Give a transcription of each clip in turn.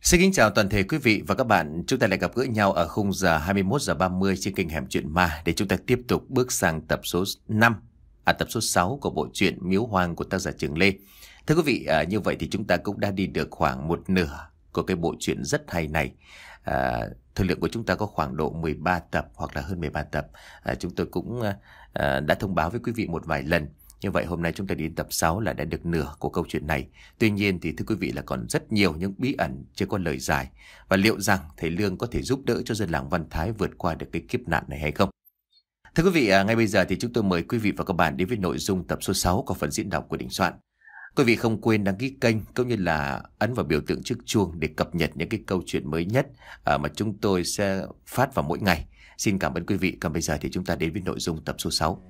Xin kính chào toàn thể quý vị và các bạn. Chúng ta lại gặp gỡ nhau ở khung giờ 21 giờ 30 trên kênh Hẻm Chuyện Ma để chúng ta tiếp tục bước sang tập số 6 của bộ truyện Miếu Hoang của tác giả Trường Lê. Thưa quý vị, như vậy thì chúng ta cũng đã đi được khoảng một nửa của cái bộ truyện rất hay này. Thời lượng của chúng ta có khoảng độ 13 tập hoặc là hơn 13 tập. Chúng tôi cũng đã thông báo với quý vị một vài lần. Như vậy hôm nay chúng ta đến tập 6 là đã được nửa của câu chuyện này. Tuy nhiên thì thưa quý vị là còn rất nhiều những bí ẩn chưa có lời giải. Và liệu rằng thầy Lương có thể giúp đỡ cho dân làng Văn Thái vượt qua được cái kiếp nạn này hay không? Thưa quý vị, ngay bây giờ thì chúng tôi mời quý vị và các bạn đến với nội dung tập số 6 của phần diễn đọc của Đình Soạn. Quý vị không quên đăng ký kênh cũng như là ấn vào biểu tượng chiếc chuông để cập nhật những cái câu chuyện mới nhất mà chúng tôi sẽ phát vào mỗi ngày. Xin cảm ơn quý vị. Còn bây giờ thì chúng ta đến với nội dung tập số 6.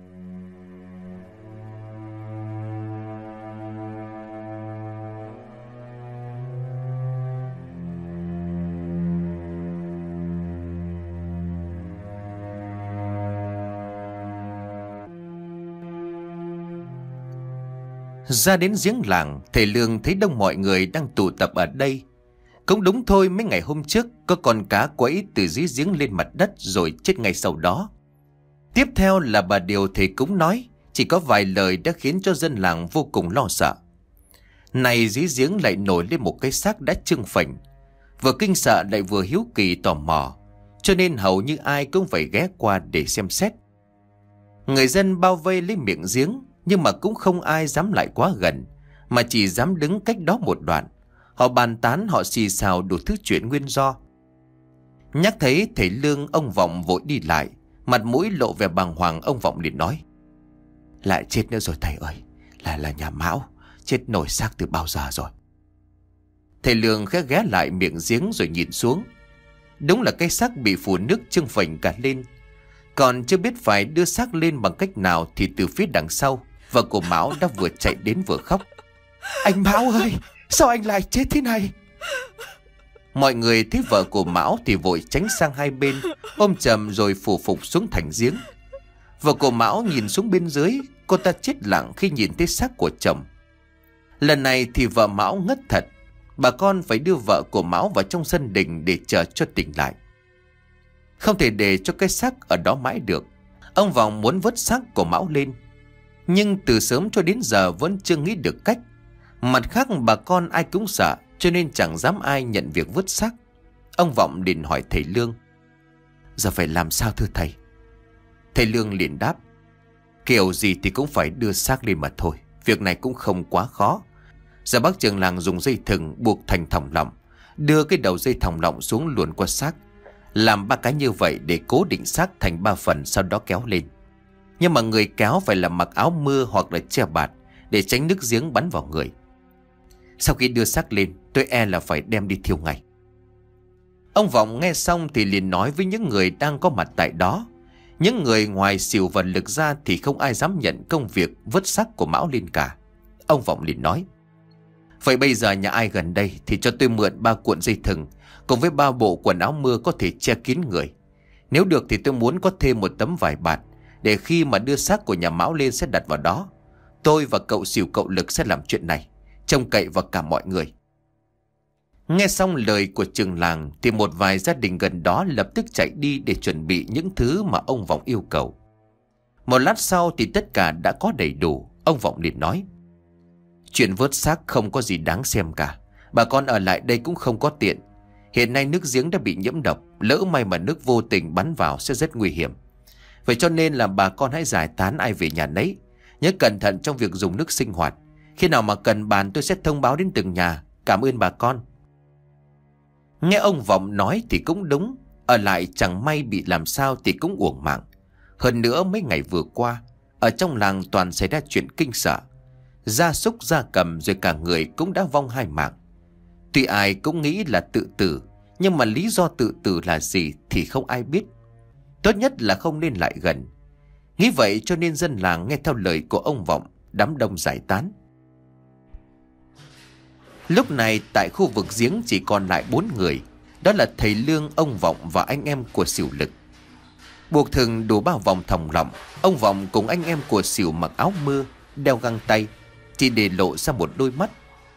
Ra đến giếng làng, thầy Lương thấy đông mọi người đang tụ tập ở đây. Cũng đúng thôi, mấy ngày hôm trước có con cá quẫy từ dưới giếng lên mặt đất rồi chết ngay sau đó. Tiếp theo là bà Điều thầy cúng nói, chỉ có vài lời đã khiến cho dân làng vô cùng lo sợ. Này dưới giếng lại nổi lên một cái xác đã trưng phình, vừa kinh sợ lại vừa hiếu kỳ tò mò, cho nên hầu như ai cũng phải ghé qua để xem xét. Người dân bao vây lấy miệng giếng, nhưng mà cũng không ai dám lại quá gần, mà chỉ dám đứng cách đó một đoạn. Họ bàn tán, họ xì xào đủ thứ chuyện nguyên do. Nhắc thấy thầy Lương, ông Vọng vội đi lại, mặt mũi lộ vẻ bàng hoàng. Ông Vọng liền nói: lại chết nữa rồi thầy ơi, là nhà Mão, chết nổi xác từ bao giờ rồi. Thầy Lương khẽ ghé lại miệng giếng rồi nhìn xuống. Đúng là cái xác bị phủ nước trưng phình cả lên. Còn chưa biết phải đưa xác lên bằng cách nào thì từ phía đằng sau, vợ của Mão đã vừa chạy đến vừa khóc: anh Mão ơi, sao anh lại chết thế này? Mọi người thấy vợ của Mão thì vội tránh sang hai bên, ôm chầm rồi phủ phục xuống thành giếng. Vợ của Mão nhìn xuống bên dưới, cô ta chết lặng khi nhìn thấy xác của chồng. Lần này thì vợ Mão ngất thật. Bà con phải đưa vợ của Mão vào trong sân đình để chờ cho tỉnh lại. Không thể để cho cái xác ở đó mãi được. Ông Vọng muốn vớt xác của Mão lên, nhưng từ sớm cho đến giờ vẫn chưa nghĩ được cách. Mặt khác bà con ai cũng sợ, cho nên chẳng dám ai nhận việc vớt xác. Ông Vọng liền hỏi thầy Lương: giờ phải làm sao thưa thầy? Thầy Lương liền đáp: kiểu gì thì cũng phải đưa xác lên mà thôi. Việc này cũng không quá khó. Giờ bác trưởng làng dùng dây thừng buộc thành thòng lọng, đưa cái đầu dây thòng lọng xuống luồn qua xác, làm 3 cái như vậy để cố định xác thành 3 phần, sau đó kéo lên. Nhưng mà người kéo phải là mặc áo mưa hoặc là che bạt để tránh nước giếng bắn vào người. Sau khi đưa xác lên, tôi e là phải đem đi thiêu ngay. Ông Vọng nghe xong thì liền nói với những người đang có mặt tại đó. Những người ngoài Sỉu và Lực ra thì không ai dám nhận công việc vớt xác của Mão lên cả. Ông Vọng liền nói: vậy bây giờ nhà ai gần đây thì cho tôi mượn 3 cuộn dây thừng cùng với 3 bộ quần áo mưa có thể che kín người. Nếu được thì tôi muốn có thêm một tấm vải bạt, để khi mà đưa xác của nhà Mão lên sẽ đặt vào đó. Tôi và cậu Sỉu, cậu Lực sẽ làm chuyện này, trông cậy vào cả mọi người. Nghe xong lời của trưởng làng thì một vài gia đình gần đó lập tức chạy đi để chuẩn bị những thứ mà ông Vọng yêu cầu. Một lát sau thì tất cả đã có đầy đủ. Ông Vọng liền nói: chuyện vớt xác không có gì đáng xem cả. Bà con ở lại đây cũng không có tiện. Hiện nay nước giếng đã bị nhiễm độc, lỡ may mà nước vô tình bắn vào sẽ rất nguy hiểm. Vậy cho nên là bà con hãy giải tán ai về nhà nấy. Nhớ cẩn thận trong việc dùng nước sinh hoạt. Khi nào mà cần bàn tôi sẽ thông báo đến từng nhà. Cảm ơn bà con. Nghe ông Vọng nói thì cũng đúng. Ở lại chẳng may bị làm sao thì cũng uổng mạng. Hơn nữa mấy ngày vừa qua, ở trong làng toàn xảy ra chuyện kinh sợ. Gia súc gia cầm rồi cả người cũng đã vong 2 mạng. Tuy ai cũng nghĩ là tự tử, nhưng mà lý do tự tử là gì thì không ai biết. Tốt nhất là không nên lại gần. Nghĩ vậy cho nên dân làng nghe theo lời của ông Vọng, đám đông giải tán. Lúc này tại khu vực giếng chỉ còn lại 4 người. Đó là thầy Lương, ông Vọng và anh em của Sỉu Lực. Buộc thừng đủ 3 vòng thòng lọng. Ông Vọng cùng anh em của Sỉu mặc áo mưa, đeo găng tay, chỉ để lộ ra một đôi mắt.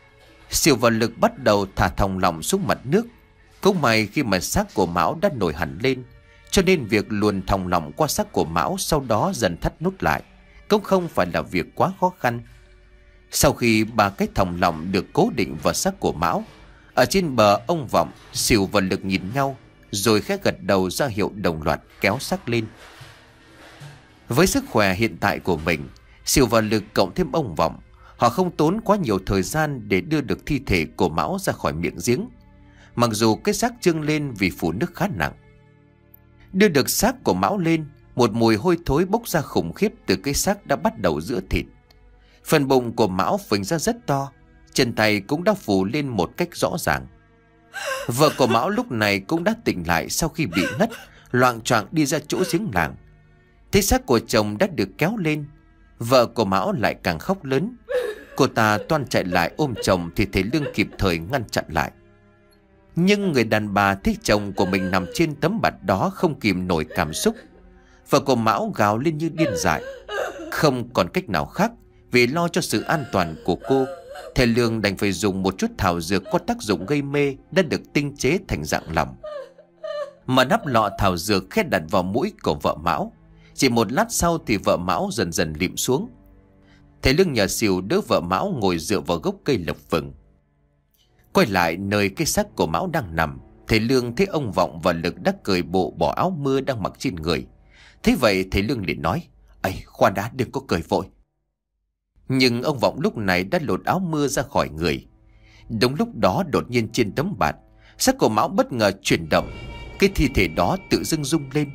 Siêu và Lực bắt đầu thả thòng lọng xuống mặt nước. Cũng may khi mà xác của Mão đã nổi hẳn lên, cho nên việc luồn thòng lọng qua xác của Mão sau đó dần thắt nút lại cũng không phải là việc quá khó khăn. Sau khi ba cái thòng lọng được cố định vào xác của Mão, ở trên bờ ông Vọng, Sỉu và Lực nhìn nhau rồi khẽ gật đầu ra hiệu đồng loạt kéo xác lên. Với sức khỏe hiện tại của mình, Sỉu và Lực cộng thêm ông Vọng, họ không tốn quá nhiều thời gian để đưa được thi thể của Mão ra khỏi miệng giếng. Mặc dù cái xác trưng lên vì phủ nước khá nặng. Đưa được xác của Mão lên, một mùi hôi thối bốc ra khủng khiếp từ cái xác đã bắt đầu giữa thịt. Phần bụng của Mão phình ra rất to, chân tay cũng đã phủ lên một cách rõ ràng. Vợ của Mão lúc này cũng đã tỉnh lại sau khi bị ngất, loạng choạng đi ra chỗ giếng làng. Thấy xác của chồng đã được kéo lên, vợ của Mão lại càng khóc lớn. Cô ta toan chạy lại ôm chồng thì thầy Lương kịp thời ngăn chặn lại. Nhưng người đàn bà thấy chồng của mình nằm trên tấm bạt đó không kìm nổi cảm xúc. Vợ của Mão gào lên như điên dại. Không còn cách nào khác, vì lo cho sự an toàn của cô, thầy Lương đành phải dùng một chút thảo dược có tác dụng gây mê đã được tinh chế thành dạng lỏng. Mở nắp lọ thảo dược khẽ đặt vào mũi của vợ Mão. Chỉ một lát sau thì vợ Mão dần dần lịm xuống. Thầy Lương nhờ Sỉu đỡ vợ Mão ngồi dựa vào gốc cây lộc vừng. Quay lại nơi cái xác của Mão đang nằm, thầy Lương thấy ông Vọng và Lực đã cởi bộ bỏ áo mưa đang mặc trên người. Thế vậy thầy Lương liền nói: "Ây, khoan đã, đừng có cởi vội." Nhưng ông Vọng lúc này đã lột áo mưa ra khỏi người. Đúng lúc đó đột nhiên trên tấm bạt, xác của Mão bất ngờ chuyển động. Cái thi thể đó tự dưng rung lên.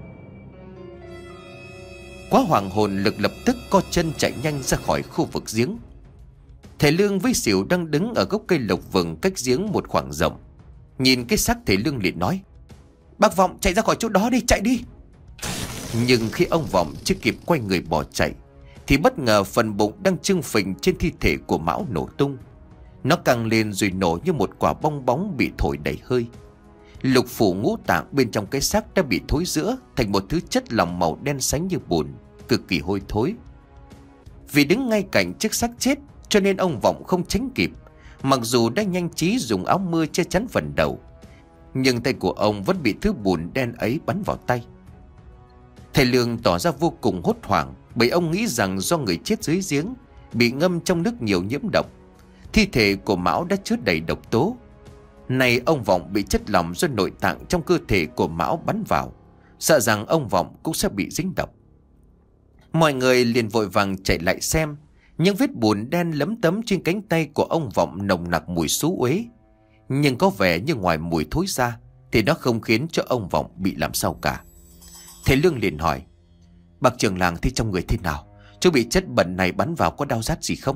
Quá hoàng hồn, Lực lập tức co chân chạy nhanh ra khỏi khu vực giếng. Thầy Lương với Sỉu đang đứng ở gốc cây lộc vừng cách giếng một khoảng rộng. Nhìn cái xác, thầy Lương liền nói: "Bác Vọng, chạy ra khỏi chỗ đó đi, chạy đi." Nhưng khi ông Vọng chưa kịp quay người bỏ chạy thì bất ngờ phần bụng đang trưng phình trên thi thể của Mão nổ tung. Nó căng lên rồi nổ như một quả bong bóng bị thổi đầy hơi. Lục phủ ngũ tạng bên trong cái xác đã bị thối rữa thành một thứ chất lỏng màu đen sánh như bùn, cực kỳ hôi thối. Vì đứng ngay cạnh chiếc xác chết cho nên ông Vọng không tránh kịp. Mặc dù đã nhanh trí dùng áo mưa che chắn phần đầu, nhưng tay của ông vẫn bị thứ bùn đen ấy bắn vào tay. Thầy Lương tỏ ra vô cùng hốt hoảng, bởi ông nghĩ rằng do người chết dưới giếng bị ngâm trong nước nhiều nhiễm độc. Thi thể của Mão đã chứa đầy độc tố. Này ông Vọng bị chất lỏng do nội tạng trong cơ thể của Mão bắn vào, sợ rằng ông Vọng cũng sẽ bị dính độc. Mọi người liền vội vàng chạy lại xem. Những vết bùn đen lấm tấm trên cánh tay của ông Vọng nồng nặc mùi xú uế. Nhưng có vẻ như ngoài mùi thối ra thì nó không khiến cho ông Vọng bị làm sao cả. Thầy Lương liền hỏi: "Bác trưởng làng thì trong người thế nào? Chú bị chất bẩn này bắn vào có đau rát gì không?"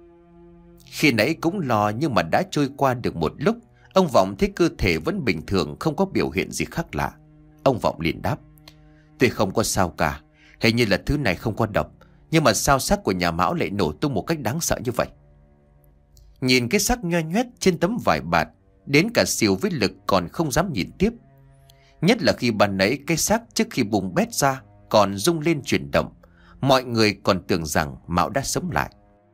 Khi nãy cũng lo, nhưng mà đã trôi qua được một lúc, ông Vọng thấy cơ thể vẫn bình thường, không có biểu hiện gì khác lạ. Ông Vọng liền đáp: "Tôi không có sao cả. Hình như là thứ này không có độc. Nhưng mà sao xác của nhà Mão lại nổ tung một cách đáng sợ như vậy?" Nhìn cái xác nhoe nhoét trên tấm vải bạt, đến cả Sỉu với Lực còn không dám nhìn tiếp. Nhất là khi ban nãy cái xác trước khi bùng bét ra còn rung lên chuyển động, mọi người còn tưởng rằng Mão đã sống lại.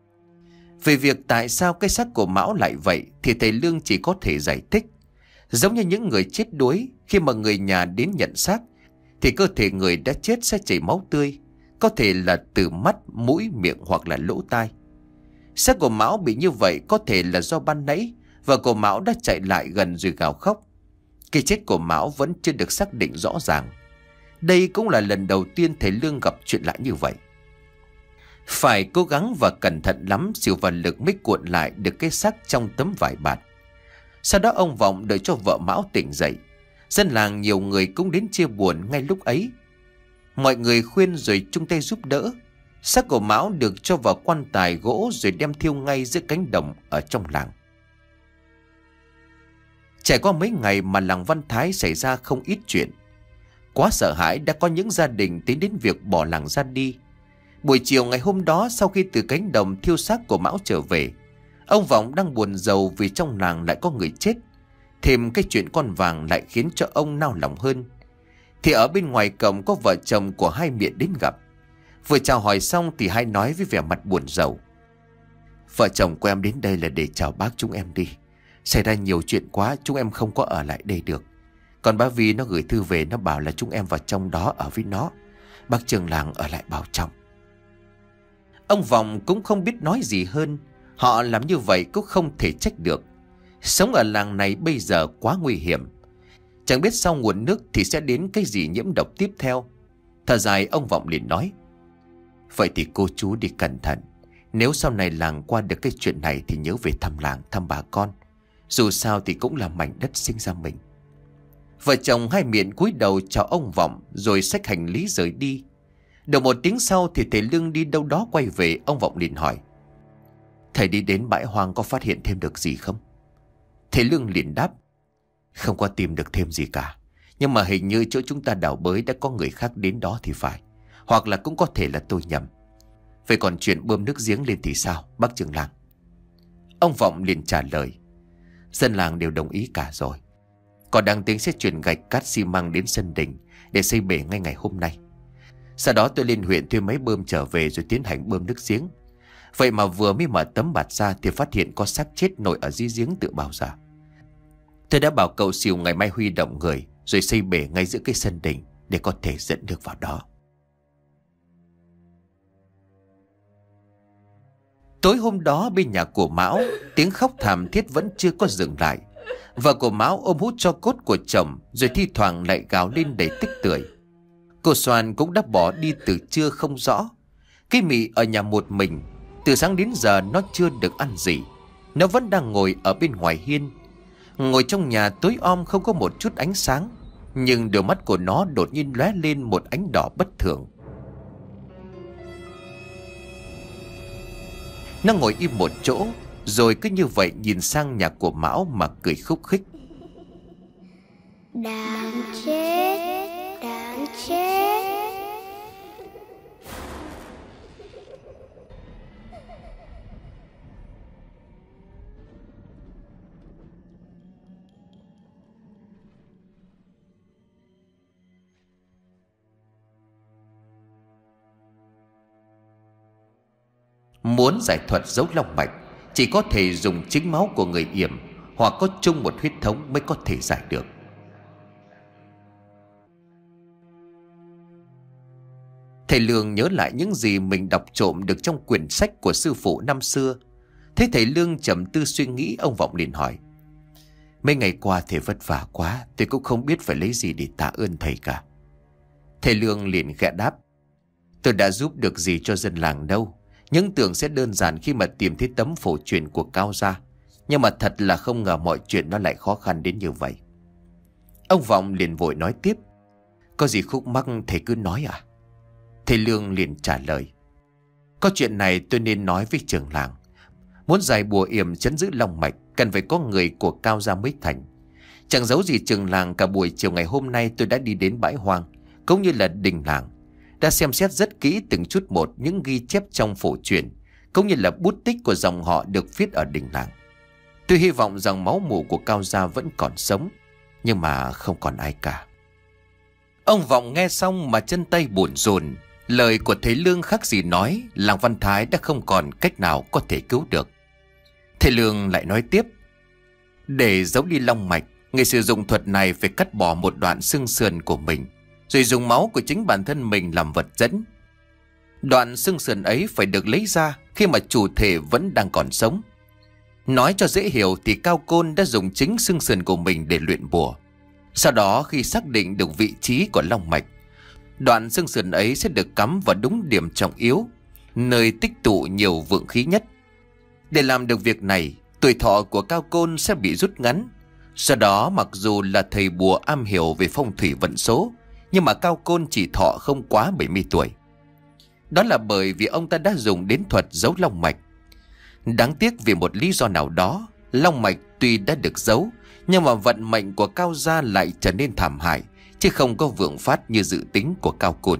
Về việc tại sao cái xác của Mão lại vậy thì thầy Lương chỉ có thể giải thích: giống như những người chết đuối, khi mà người nhà đến nhận xác thì cơ thể người đã chết sẽ chảy máu tươi, có thể là từ mắt, mũi, miệng hoặc là lỗ tai. Xác của Mão bị như vậy có thể là do ban nãy vợ của Mão đã chạy lại gần rồi gào khóc. Cái chết của Mão vẫn chưa được xác định rõ ràng. Đây cũng là lần đầu tiên thầy Lương gặp chuyện lạ như vậy. Phải cố gắng và cẩn thận lắm, Sỉu và Lực mới cuộn lại được cái xác trong tấm vải bạt. Sau đó ông Vọng đợi cho vợ Mão tỉnh dậy. Dân làng nhiều người cũng đến chia buồn ngay lúc ấy. Mọi người khuyên rồi chung tay giúp đỡ. Xác của Mão được cho vào quan tài gỗ rồi đem thiêu ngay giữa cánh đồng ở trong làng. Trải qua mấy ngày mà làng Văn Thái xảy ra không ít chuyện. Quá sợ hãi đã có những gia đình tính đến việc bỏ làng ra đi. Buổi chiều ngày hôm đó, sau khi từ cánh đồng thiêu xác của Mão trở về, ông Vọng đang buồn rầu vì trong làng lại có người chết. Thêm cái chuyện con vàng lại khiến cho ông nao lòng hơn. Thì ở bên ngoài cổng có vợ chồng của hai miệng đến gặp. Vừa chào hỏi xong thì hai nói với vẻ mặt buồn rầu: Vợ chồng của em đến đây là để chào bác chúng em đi. Xảy ra nhiều chuyện quá, chúng em không có ở lại đây được. Còn bác Vi nó gửi thư về, nó bảo là chúng em vào trong đó ở với nó. Bác trưởng làng ở lại bảo trọng. Ông Vọng cũng không biết nói gì hơn. Họ làm như vậy cũng không thể trách được. Sống ở làng này bây giờ quá nguy hiểm. Chẳng biết sau nguồn nước thì sẽ đến cái gì nhiễm độc tiếp theo. Thở dài ông Vọng liền nói: vậy thì cô chú đi cẩn thận. Nếu sau này làng qua được cái chuyện này thì nhớ về thăm làng, thăm bà con. Dù sao thì cũng là mảnh đất sinh ra mình. Vợ chồng hai miệng cúi đầu chào ông Vọng rồi xách hành lý rời đi. Được một tiếng sau thì thầy Lương đi đâu đó quay về. Ông Vọng liền hỏi: thầy đi đến bãi hoang có phát hiện thêm được gì không? Thầy Lương liền đáp: không có tìm được thêm gì cả. Nhưng mà hình như chỗ chúng ta đào bới đã có người khác đến đó thì phải. Hoặc là cũng có thể là tôi nhầm. Vậy còn chuyện bơm nước giếng lên thì sao, bác trưởng làng? Ông Vọng liền trả lời: dân làng đều đồng ý cả rồi. Còn đang tính sẽ chuyển gạch cát xi măng đến sân đình để xây bể ngay ngày hôm nay. Sau đó tôi lên huyện thuê máy bơm trở về rồi tiến hành bơm nước giếng. Vậy mà vừa mới mở tấm bạt ra thì phát hiện có xác chết nổi ở dưới giếng tự bào ra. Tôi đã bảo cậu Sìu ngày mai huy động người rồi xây bể ngay giữa cái sân đình để có thể dẫn được vào đó. Tối hôm đó bên nhà của Mão, tiếng khóc thảm thiết vẫn chưa có dừng lại. Vợ của Mão ôm hút tro cốt của chồng rồi thi thoảng lại gào lên đầy tức tưởi. Cô Soàn cũng đã bỏ đi từ trưa không rõ. Cái Mị ở nhà một mình, từ sáng đến giờ nó chưa được ăn gì. Nó vẫn đang ngồi ở bên ngoài hiên. Ngồi trong nhà tối om không có một chút ánh sáng, nhưng đôi mắt của nó đột nhiên lóe lên một ánh đỏ bất thường. Nó ngồi im một chỗ, rồi cứ như vậy nhìn sang nhà của Mão mà cười khúc khích. Đáng chết, đáng chết. Muốn giải thuật dấu long mạch, chỉ có thể dùng chính máu của người yểm hoặc có chung một huyết thống mới có thể giải được. Thầy Lương nhớ lại những gì mình đọc trộm được trong quyển sách của sư phụ năm xưa. Thấy thầy Lương trầm tư suy nghĩ, ông Vọng liền hỏi: mấy ngày qua thầy vất vả quá, tôi cũng không biết phải lấy gì để tạ ơn thầy cả. Thầy Lương liền khẽ đáp: tôi đã giúp được gì cho dân làng đâu. Những tưởng sẽ đơn giản khi mà tìm thấy tấm phổ truyền của Cao gia, nhưng mà thật là không ngờ mọi chuyện nó lại khó khăn đến như vậy. Ông Vọng liền vội nói tiếp: có gì khúc mắc thầy cứ nói à? Thầy Lương liền trả lời: có chuyện này tôi nên nói với trưởng làng. Muốn giải bùa yểm trấn giữ long mạch cần phải có người của Cao gia mới thành. Chẳng giấu gì trưởng làng, cả buổi chiều ngày hôm nay tôi đã đi đến bãi hoang cũng như là đình làng, đã xem xét rất kỹ từng chút một những ghi chép trong phổ truyền cũng như là bút tích của dòng họ được viết ở đình làng. Tôi hy vọng rằng máu mủ của Cao gia vẫn còn sống, nhưng mà không còn ai cả. Ông Vọng nghe xong mà chân tay bủn rùn. Lời của thầy Lương khác gì nói, làng Văn Thái đã không còn cách nào có thể cứu được. Thầy Lương lại nói tiếp: để giấu đi long mạch, người sử dụng thuật này phải cắt bỏ một đoạn xương sườn của mình, rồi dùng máu của chính bản thân mình làm vật dẫn. Đoạn xương sườn ấy phải được lấy ra khi mà chủ thể vẫn đang còn sống. Nói cho dễ hiểu thì Cao Côn đã dùng chính xương sườn của mình để luyện bùa. Sau đó khi xác định được vị trí của long mạch, đoạn xương sườn ấy sẽ được cắm vào đúng điểm trọng yếu, nơi tích tụ nhiều vượng khí nhất. Để làm được việc này, tuổi thọ của Cao Côn sẽ bị rút ngắn. Sau đó mặc dù là thầy bùa am hiểu về phong thủy vận số, nhưng mà Cao Côn chỉ thọ không quá 70 tuổi. Đó là bởi vì ông ta đã dùng đến thuật giấu long mạch. Đáng tiếc vì một lý do nào đó, long mạch tuy đã được giấu, nhưng mà vận mệnh của Cao gia lại trở nên thảm hại, chứ không có vượng phát như dự tính của Cao Côn.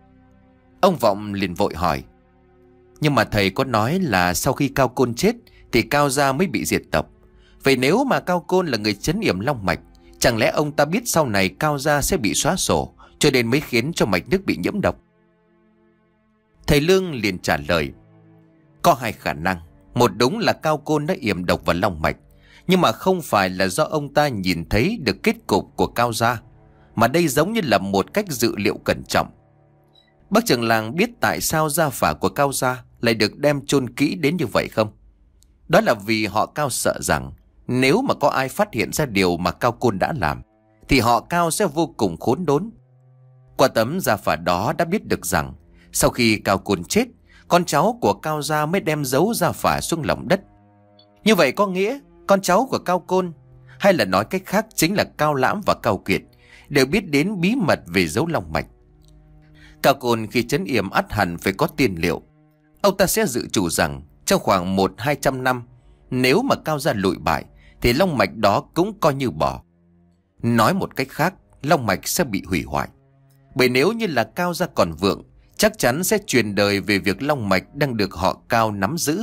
Ông Vọng liền vội hỏi: nhưng mà thầy có nói là sau khi Cao Côn chết thì Cao gia mới bị diệt tộc. Vậy nếu mà Cao Côn là người trấn yểm long mạch, chẳng lẽ ông ta biết sau này Cao gia sẽ bị xóa sổ, cho nên mới khiến cho mạch nước bị nhiễm độc? Thầy Lương liền trả lời: có hai khả năng. Một đúng là Cao Côn đã yểm độc vào long mạch, nhưng mà không phải là do ông ta nhìn thấy được kết cục của Cao gia, mà đây giống như là một cách dự liệu cẩn trọng. Bác trưởng làng biết tại sao gia phả của Cao gia lại được đem chôn kỹ đến như vậy không? Đó là vì họ Cao sợ rằng nếu mà có ai phát hiện ra điều mà Cao Côn đã làm, thì họ Cao sẽ vô cùng khốn đốn. Qua tấm gia phả đó đã biết được rằng sau khi Cao Côn chết, con cháu của Cao gia mới đem giấu gia phả xuống lòng đất. Như vậy có nghĩa con cháu của Cao Côn, hay là nói cách khác chính là Cao Lãm và Cao Kiệt, đều biết đến bí mật về dấu long mạch. Cao Côn khi trấn yểm ắt hẳn phải có tiên liệu. Ông ta sẽ dự trù rằng trong khoảng 100-200 năm, nếu mà Cao gia lụi bại thì long mạch đó cũng coi như bỏ. Nói một cách khác, long mạch sẽ bị hủy hoại. Bởi nếu như là Cao gia còn vượng, chắc chắn sẽ truyền đời về việc long mạch đang được họ Cao nắm giữ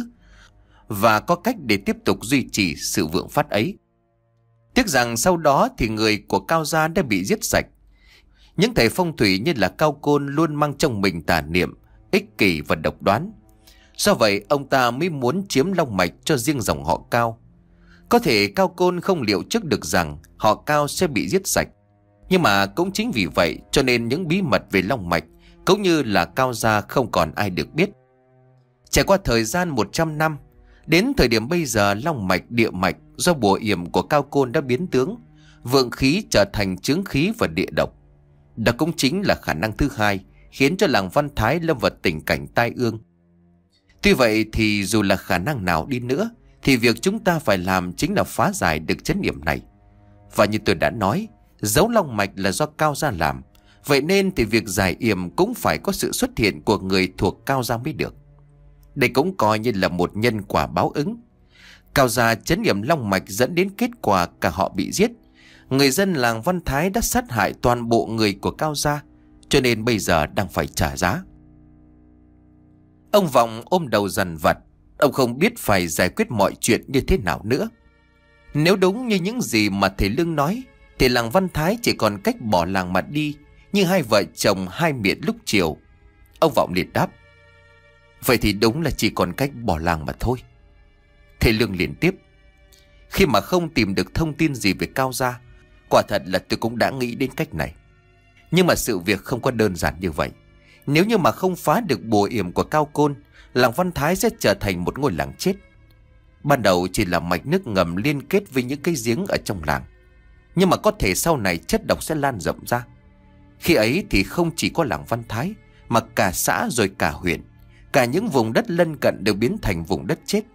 và có cách để tiếp tục duy trì sự vượng phát ấy. Tiếc rằng sau đó thì người của Cao gia đã bị giết sạch. Những thầy phong thủy như là Cao Côn luôn mang trong mình tà niệm, ích kỷ và độc đoán. Do vậy ông ta mới muốn chiếm long mạch cho riêng dòng họ Cao. Có thể Cao Côn không liệu trước được rằng họ Cao sẽ bị giết sạch, nhưng mà cũng chính vì vậy cho nên những bí mật về long mạch cũng như là Cao gia không còn ai được biết. Trải qua thời gian 100 năm, đến thời điểm bây giờ long mạch địa mạch do bùa yểm của Cao Côn đã biến tướng, vượng khí trở thành chướng khí và địa độc. Đó cũng chính là khả năng thứ hai khiến cho làng Văn Thái lâm vào tình cảnh tai ương. Tuy vậy thì dù là khả năng nào đi nữa thì việc chúng ta phải làm chính là phá giải được chấn yểm này. Và như tôi đã nói, dấu long mạch là do Cao gia làm, vậy nên thì việc giải yểm cũng phải có sự xuất hiện của người thuộc Cao gia mới được. Đây cũng coi như là một nhân quả báo ứng. Cao gia chấn yểm long mạch dẫn đến kết quả cả họ bị giết. Người dân làng Văn Thái đã sát hại toàn bộ người của Cao gia, cho nên bây giờ đang phải trả giá. Ông Vọng ôm đầu dằn vặt. Ông không biết phải giải quyết mọi chuyện như thế nào nữa. Nếu đúng như những gì mà thầy Lương nói, thì làng Văn Thái chỉ còn cách bỏ làng mà đi, như hai vợ chồng hai miệt lúc chiều. Ông Vọng liền đáp: vậy thì đúng là chỉ còn cách bỏ làng mà thôi. Thầy Lương liền tiếp: khi mà không tìm được thông tin gì về Cao gia, quả thật là tôi cũng đã nghĩ đến cách này. Nhưng mà sự việc không có đơn giản như vậy. Nếu như mà không phá được bùa yểm của Cao Côn, làng Văn Thái sẽ trở thành một ngôi làng chết. Ban đầu chỉ là mạch nước ngầm liên kết với những cái giếng ở trong làng, nhưng mà có thể sau này chất độc sẽ lan rộng ra. Khi ấy thì không chỉ có làng Văn Thái, mà cả xã rồi cả huyện, cả những vùng đất lân cận đều biến thành vùng đất chết.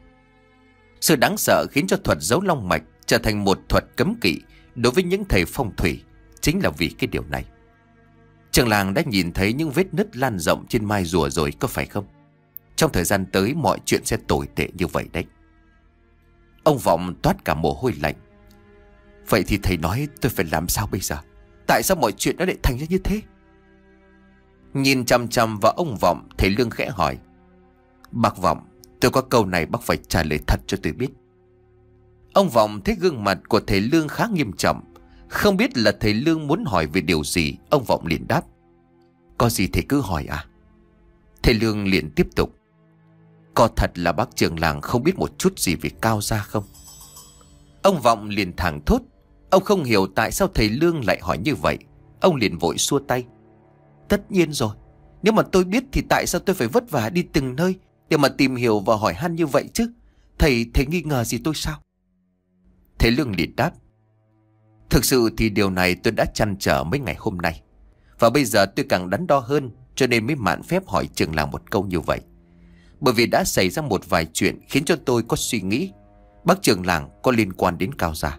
Sự đáng sợ khiến cho thuật giấu long mạch trở thành một thuật cấm kỵ đối với những thầy phong thủy, chính là vì cái điều này. Trường làng đã nhìn thấy những vết nứt lan rộng trên mai rùa rồi có phải không? Trong thời gian tới mọi chuyện sẽ tồi tệ như vậy đấy. Ông Vọng toát cả mồ hôi lạnh. Vậy thì thầy nói tôi phải làm sao bây giờ? Tại sao mọi chuyện nó lại thành ra như thế? Nhìn chằm chằm vào ông Vọng, thầy Lương khẽ hỏi: bác Vọng, tôi có câu này bác phải trả lời thật cho tôi biết. Ông Vọng thấy gương mặt của thầy Lương khá nghiêm trọng, không biết là thầy Lương muốn hỏi về điều gì. Ông Vọng liền đáp: có gì thầy cứ hỏi à. Thầy Lương liền tiếp tục: có thật là bác trưởng làng không biết một chút gì về Cao gia không? Ông Vọng liền thẳng thốt. Ông không hiểu tại sao thầy Lương lại hỏi như vậy. Ông liền vội xua tay: tất nhiên rồi, nếu mà tôi biết thì tại sao tôi phải vất vả đi từng nơi để mà tìm hiểu và hỏi han như vậy chứ? Thầy nghi ngờ gì tôi sao? Thầy Lương liền đáp: thực sự thì điều này tôi đã trăn trở mấy ngày hôm nay, và bây giờ tôi càng đắn đo hơn, cho nên mới mạn phép hỏi trưởng làng một câu như vậy. Bởi vì đã xảy ra một vài chuyện khiến cho tôi có suy nghĩ bác trưởng làng có liên quan đến Cao gia.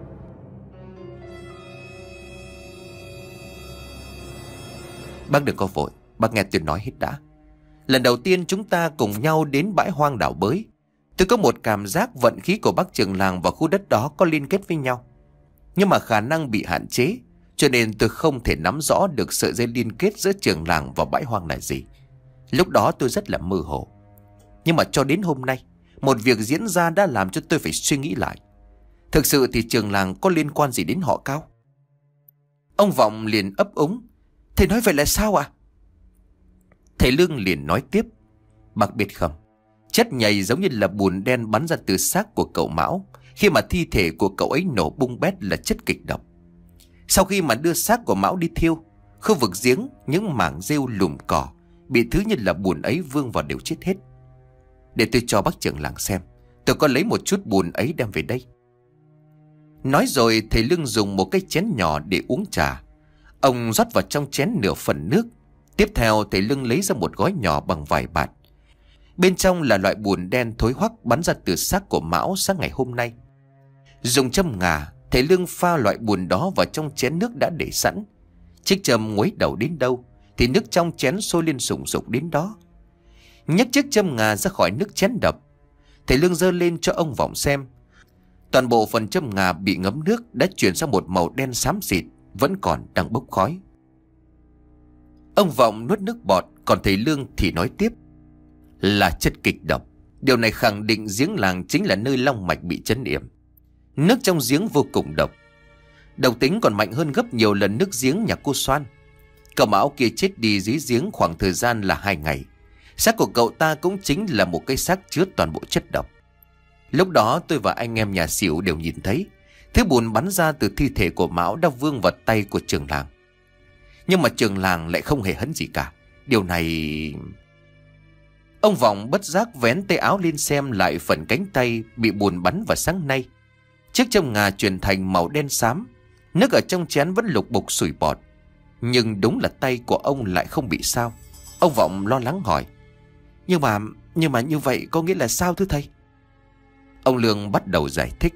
Bác đừng có vội, bác nghe tôi nói hết đã. Lần đầu tiên chúng ta cùng nhau đến bãi hoang đảo Bới, tôi có một cảm giác vận khí của bác trưởng làng và khu đất đó có liên kết với nhau. Nhưng mà khả năng bị hạn chế, cho nên tôi không thể nắm rõ được sợi dây liên kết giữa trưởng làng và bãi hoang là gì. Lúc đó tôi rất là mơ hồ. Nhưng mà cho đến hôm nay, một việc diễn ra đã làm cho tôi phải suy nghĩ lại. Thực sự thì trưởng làng có liên quan gì đến họ Cao? Ông Vọng liền ấp úng: thầy nói vậy là sao ạ? Thầy Lương liền nói tiếp: bác biết không, Chất nhầy giống như là bùn đen bắn ra từ xác của cậu Mão. Khi mà thi thể của cậu ấy nổ bung bét là chất kịch độc. Sau khi mà đưa xác của Mão đi thiêu, khu vực giếng, những mảng rêu lùm cỏ bị thứ như là bùn ấy vương vào đều chết hết. Để tôi cho bác trưởng làng xem, tôi có lấy một chút bùn ấy đem về đây. Nói rồi thầy Lương dùng một cái chén nhỏ để uống trà. Ông rót vào trong chén nửa phần nước. Tiếp theo thầy Lương lấy ra một gói nhỏ bằng vải bạt. Bên trong là loại bùn đen thối hoắc bắn ra từ xác của Mão sáng ngày hôm nay. Dùng châm ngà, thầy Lương pha loại bùn đó vào trong chén nước đã để sẵn. Chiếc châm nguấy đầu đến đâu thì nước trong chén sôi lên sùng sục đến đó. Nhấc chiếc châm ngà ra khỏi nước chén đập, thầy Lương giơ lên cho ông Vọng xem. Toàn bộ phần châm ngà bị ngấm nước đã chuyển sang một màu đen xám xịt, vẫn còn đang bốc khói. Ông Vọng nuốt nước bọt, còn thầy Lương thì nói tiếp. Là chất kịch độc. Điều này khẳng định giếng làng chính là nơi long mạch bị trấn yểm. Nước trong giếng vô cùng độc. Độc tính còn mạnh hơn gấp nhiều lần nước giếng nhà cô Xoan. Cậu Mão kia chết đi dưới giếng khoảng thời gian là 2 ngày. Xác của cậu ta cũng chính là một cái xác chứa toàn bộ chất độc. Lúc đó tôi và anh em nhà xỉu đều nhìn thấy thứ bùn bắn ra từ thi thể của Mão đã vương vào tay của trưởng làng. Nhưng mà trưởng làng lại không hề hấn gì cả. Điều này... Ông Vọng bất giác vén tay áo lên xem lại phần cánh tay bị bùn bắn vào sáng nay. Chiếc châm ngà chuyển thành màu đen xám. Nước ở trong chén vẫn lục bục sủi bọt. Nhưng đúng là tay của ông lại không bị sao. Ông Vọng lo lắng hỏi. Nhưng mà như vậy có nghĩa là sao thưa thầy? Ông Lương bắt đầu giải thích.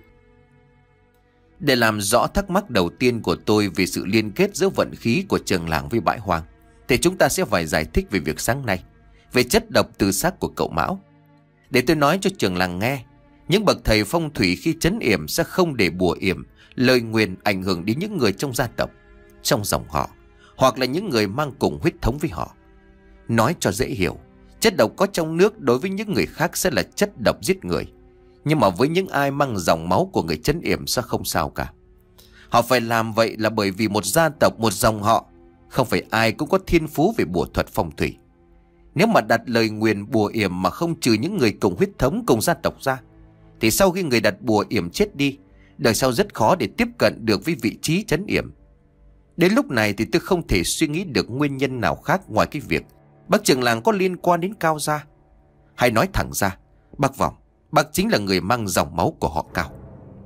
Để làm rõ thắc mắc đầu tiên của tôi về sự liên kết giữa vận khí của trường làng với bãi hoang, thì chúng ta sẽ phải giải thích về việc sáng nay, về chất độc từ xác của cậu Mão. Để tôi nói cho trường làng nghe, những bậc thầy phong thủy khi trấn yểm sẽ không để bùa yểm, lời nguyền ảnh hưởng đến những người trong gia tộc, trong dòng họ, hoặc là những người mang cùng huyết thống với họ. Nói cho dễ hiểu, chất độc có trong nước đối với những người khác sẽ là chất độc giết người. Nhưng mà với những ai mang dòng máu của người trấn yểm sẽ không sao cả. Họ phải làm vậy là bởi vì một gia tộc, một dòng họ, không phải ai cũng có thiên phú về bùa thuật phong thủy. Nếu mà đặt lời nguyền bùa yểm mà không trừ những người cùng huyết thống, cùng gia tộc ra, thì sau khi người đặt bùa yểm chết đi, đời sau rất khó để tiếp cận được với vị trí trấn yểm. Đến lúc này thì tôi không thể suy nghĩ được nguyên nhân nào khác ngoài cái việc bác trưởng làng có liên quan đến Cao gia. Hay nói thẳng ra, bác Vọng, bác chính là người mang dòng máu của họ Cao.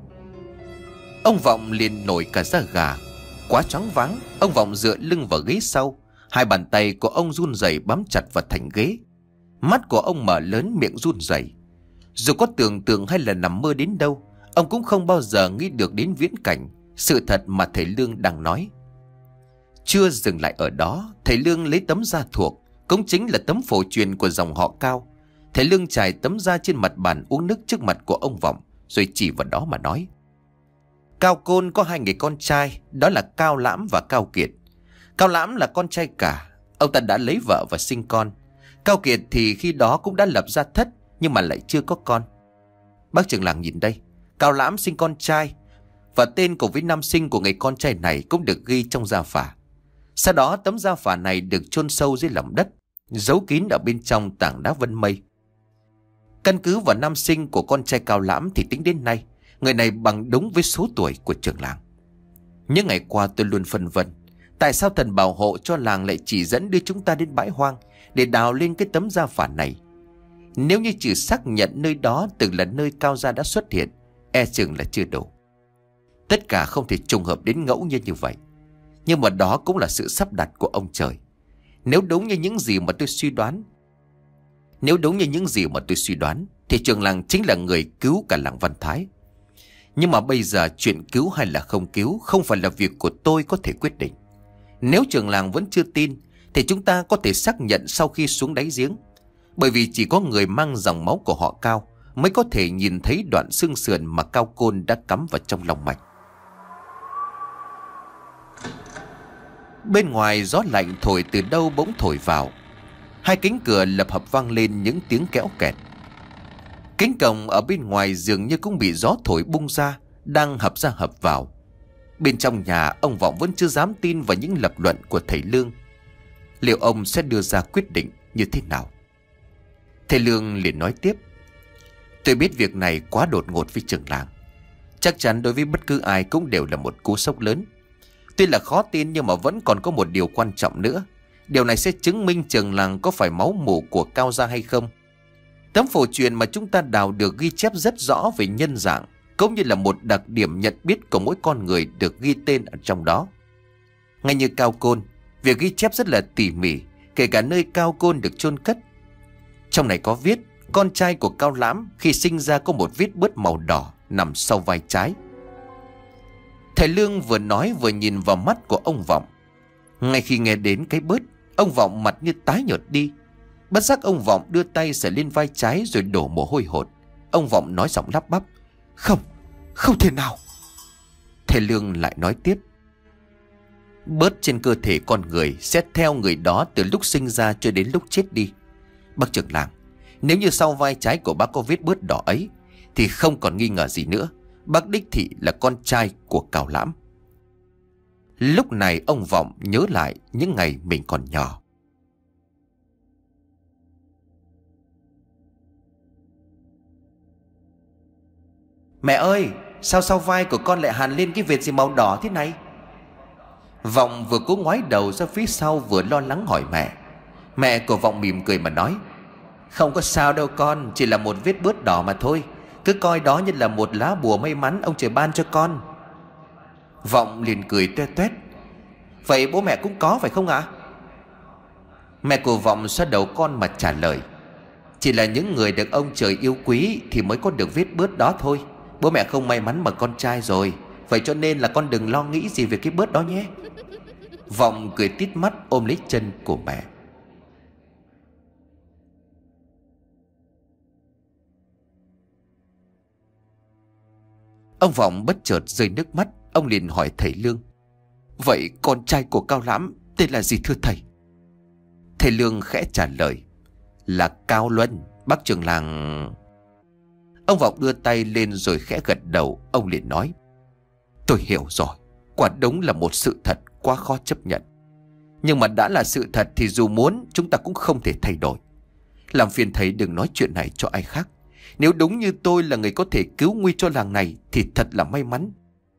Ông Vọng liền nổi cả da gà. Quá choáng váng, ông Vọng dựa lưng vào ghế sau. Hai bàn tay của ông run rẩy bám chặt vào thành ghế. Mắt của ông mở lớn, miệng run rẩy. Dù có tưởng tượng hay là nằm mơ đến đâu, ông cũng không bao giờ nghĩ được đến viễn cảnh, sự thật mà thầy Lương đang nói. Chưa dừng lại ở đó, thầy Lương lấy tấm da thuộc, cũng chính là tấm phổ truyền của dòng họ Cao. Thầy Lương trải tấm da trên mặt bàn uống nước trước mặt của ông Vọng, rồi chỉ vào đó mà nói. Cao Côn có 2 người con trai, đó là Cao Lãm và Cao Kiệt. Cao Lãm là con trai cả, ông ta đã lấy vợ và sinh con. Cao Kiệt thì khi đó cũng đã lập gia thất, nhưng mà lại chưa có con. Bác trưởng làng nhìn đây, Cao Lãm sinh con trai, và tên cùng với năm sinh của người con trai này cũng được ghi trong gia phả. Sau đó tấm gia phả này được chôn sâu dưới lòng đất, giấu kín ở bên trong tảng đá vân mây. Căn cứ vào năm sinh của con trai Cao Lãm thì tính đến nay, người này bằng đúng với số tuổi của trưởng làng. Những ngày qua tôi luôn phân vân, tại sao thần bảo hộ cho làng lại chỉ dẫn đưa chúng ta đến bãi hoang để đào lên cái tấm gia phả này. Nếu như chỉ xác nhận nơi đó từng là nơi Cao gia đã xuất hiện, e chừng là chưa đủ. Tất cả không thể trùng hợp đến ngẫu nhiên như vậy. Nhưng mà đó cũng là sự sắp đặt của ông trời. Nếu đúng như những gì mà tôi suy đoán, thì trưởng làng chính là người cứu cả làng Văn Thái. Nhưng mà bây giờ chuyện cứu hay là không cứu không phải là việc của tôi có thể quyết định. Nếu trưởng làng vẫn chưa tin, thì chúng ta có thể xác nhận sau khi xuống đáy giếng. Bởi vì chỉ có người mang dòng máu của họ Cao mới có thể nhìn thấy đoạn xương sườn mà Cao Côn đã cắm vào trong lòng mạch. Bên ngoài gió lạnh thổi từ đâu bỗng thổi vào. Hai cánh cửa lập hợp vang lên những tiếng kéo kẹt. Cánh cổng ở bên ngoài dường như cũng bị gió thổi bung ra, đang hợp ra hợp vào. Bên trong nhà, ông Vọng vẫn chưa dám tin vào những lập luận của thầy Lương. Liệu ông sẽ đưa ra quyết định như thế nào? Thầy Lương liền nói tiếp: tôi biết việc này quá đột ngột với trưởng làng. Chắc chắn đối với bất cứ ai cũng đều là một cú sốc lớn. Tuy là khó tin nhưng mà vẫn còn có một điều quan trọng nữa. Điều này sẽ chứng minh trưởng làng có phải máu mủ của Cao gia hay không. Tấm phổ truyền mà chúng ta đào được ghi chép rất rõ về nhân dạng, cũng như là một đặc điểm nhận biết của mỗi con người được ghi tên ở trong đó. Ngay như Cao Côn, việc ghi chép rất là tỉ mỉ, kể cả nơi Cao Côn được chôn cất. Trong này có viết con trai của Cao Lãm khi sinh ra có một vết bớt màu đỏ nằm sau vai trái. Thầy Lương vừa nói vừa nhìn vào mắt của ông Vọng. Ngay khi nghe đến cái bớt, ông Vọng mặt như tái nhợt đi. Bất giác ông Vọng đưa tay sờ lên vai trái rồi đổ mồ hôi hột. Ông Vọng nói giọng lắp bắp: Không, không thể nào. Thầy Lương lại nói tiếp: bớt trên cơ thể con người sẽ theo người đó từ lúc sinh ra cho đến lúc chết đi. Bác trưởng làng, nếu như sau vai trái của bác có vết bớt đỏ ấy thì không còn nghi ngờ gì nữa, bác đích thị là con trai của Cao Lãm. Lúc này ông Vọng nhớ lại những ngày mình còn nhỏ. Mẹ ơi, sao sau vai của con lại hằn lên cái vệt gì màu đỏ thế này? Vọng vừa cố ngoái đầu ra phía sau vừa lo lắng hỏi mẹ. Mẹ của Vọng mỉm cười mà nói: Không có sao đâu con, chỉ là một vết bớt đỏ mà thôi. Cứ coi đó như là một lá bùa may mắn ông trời ban cho con. Vọng liền cười toe toét: Vậy bố mẹ cũng có phải không ạ? Mẹ của Vọng xoa đầu con mà trả lời: Chỉ là những người được ông trời yêu quý thì mới có được vết bớt đó thôi. Bố mẹ không may mắn bằng con trai rồi, vậy cho nên là con đừng lo nghĩ gì về cái bớt đó nhé. Vọng cười tít mắt ôm lấy chân của mẹ. Ông Vọng bất chợt rơi nước mắt. Ông liền hỏi thầy Lương: Vậy con trai của Cao Lãm tên là gì thưa thầy? Thầy Lương khẽ trả lời: Là Cao Luân, bác trưởng làng. Ông Vọng đưa tay lên rồi khẽ gật đầu. Ông liền nói: Tôi hiểu rồi, quả đúng là một sự thật quá khó chấp nhận. Nhưng mà đã là sự thật thì dù muốn chúng ta cũng không thể thay đổi. Làm phiền thầy đừng nói chuyện này cho ai khác. Nếu đúng như tôi là người có thể cứu nguy cho làng này thì thật là may mắn.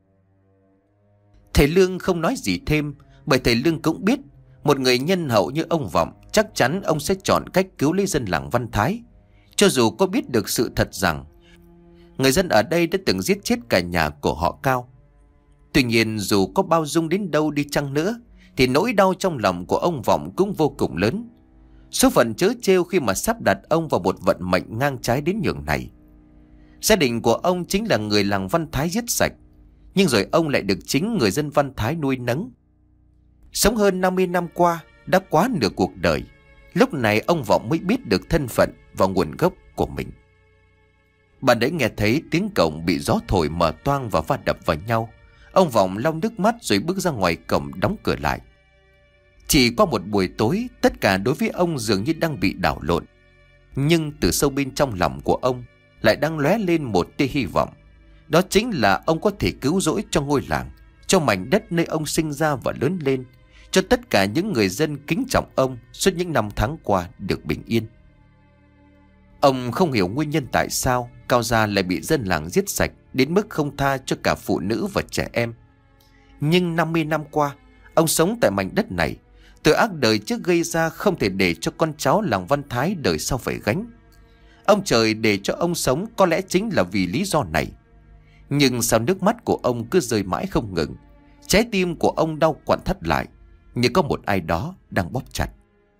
Thầy Lương không nói gì thêm, bởi thầy Lương cũng biết một người nhân hậu như ông Vọng chắc chắn ông sẽ chọn cách cứu lấy dân làng Văn Thái. Cho dù có biết được sự thật rằng người dân ở đây đã từng giết chết cả nhà của họ Cao. Tuy nhiên dù có bao dung đến đâu đi chăng nữa thì nỗi đau trong lòng của ông Vọng cũng vô cùng lớn. Số phận trớ trêu khi mà sắp đặt ông vào một vận mệnh ngang trái đến nhường này. Gia đình của ông chính là người làng Văn Thái giết sạch, nhưng rồi ông lại được chính người dân Văn Thái nuôi nấng. Sống hơn 50 năm qua, đã quá nửa cuộc đời, lúc này ông Vọng mới biết được thân phận và nguồn gốc của mình. Bạn đấy nghe thấy tiếng cổng bị gió thổi mở toang và va đập vào nhau. Ông Vọng lau nước mắt rồi bước ra ngoài cổng đóng cửa lại. Chỉ qua một buổi tối, tất cả đối với ông dường như đang bị đảo lộn. Nhưng từ sâu bên trong lòng của ông lại đang lóe lên một tia hy vọng. Đó chính là ông có thể cứu rỗi cho ngôi làng, cho mảnh đất nơi ông sinh ra và lớn lên, cho tất cả những người dân kính trọng ông suốt những năm tháng qua được bình yên. Ông không hiểu nguyên nhân tại sao Cao gia lại bị dân làng giết sạch đến mức không tha cho cả phụ nữ và trẻ em. Nhưng 50 năm qua, ông sống tại mảnh đất này, tội ác đời trước gây ra không thể để cho con cháu làng Văn Thái đời sau phải gánh. Ông trời để cho ông sống có lẽ chính là vì lý do này. Nhưng sao nước mắt của ông cứ rơi mãi không ngừng, trái tim của ông đau quặn thắt lại, như có một ai đó đang bóp chặt.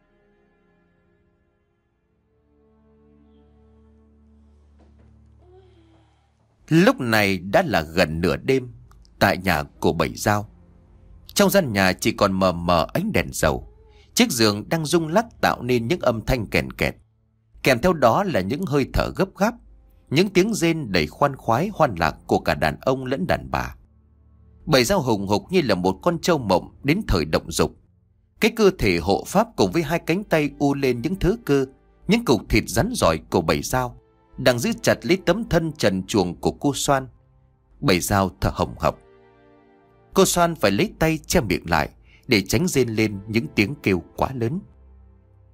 Lúc này đã là gần nửa đêm, tại nhà của Bảy Dao. Trong gian nhà chỉ còn mờ mờ ánh đèn dầu. Chiếc giường đang rung lắc tạo nên những âm thanh kèn kẹt. Kèm theo đó là những hơi thở gấp gáp, những tiếng rên đầy khoan khoái hoan lạc của cả đàn ông lẫn đàn bà. Bảy Dao hùng hục như là một con trâu mộng đến thời động dục. Cái cơ thể hộ pháp cùng với hai cánh tay u lên những thứ cơ, những cục thịt rắn giỏi của Bảy Dao đang giữ chặt lấy tấm thân trần truồng của cô Soan. Bảy Dao thở hồng hộc. Cô Soan phải lấy tay che miệng lại để tránh rên lên những tiếng kêu quá lớn.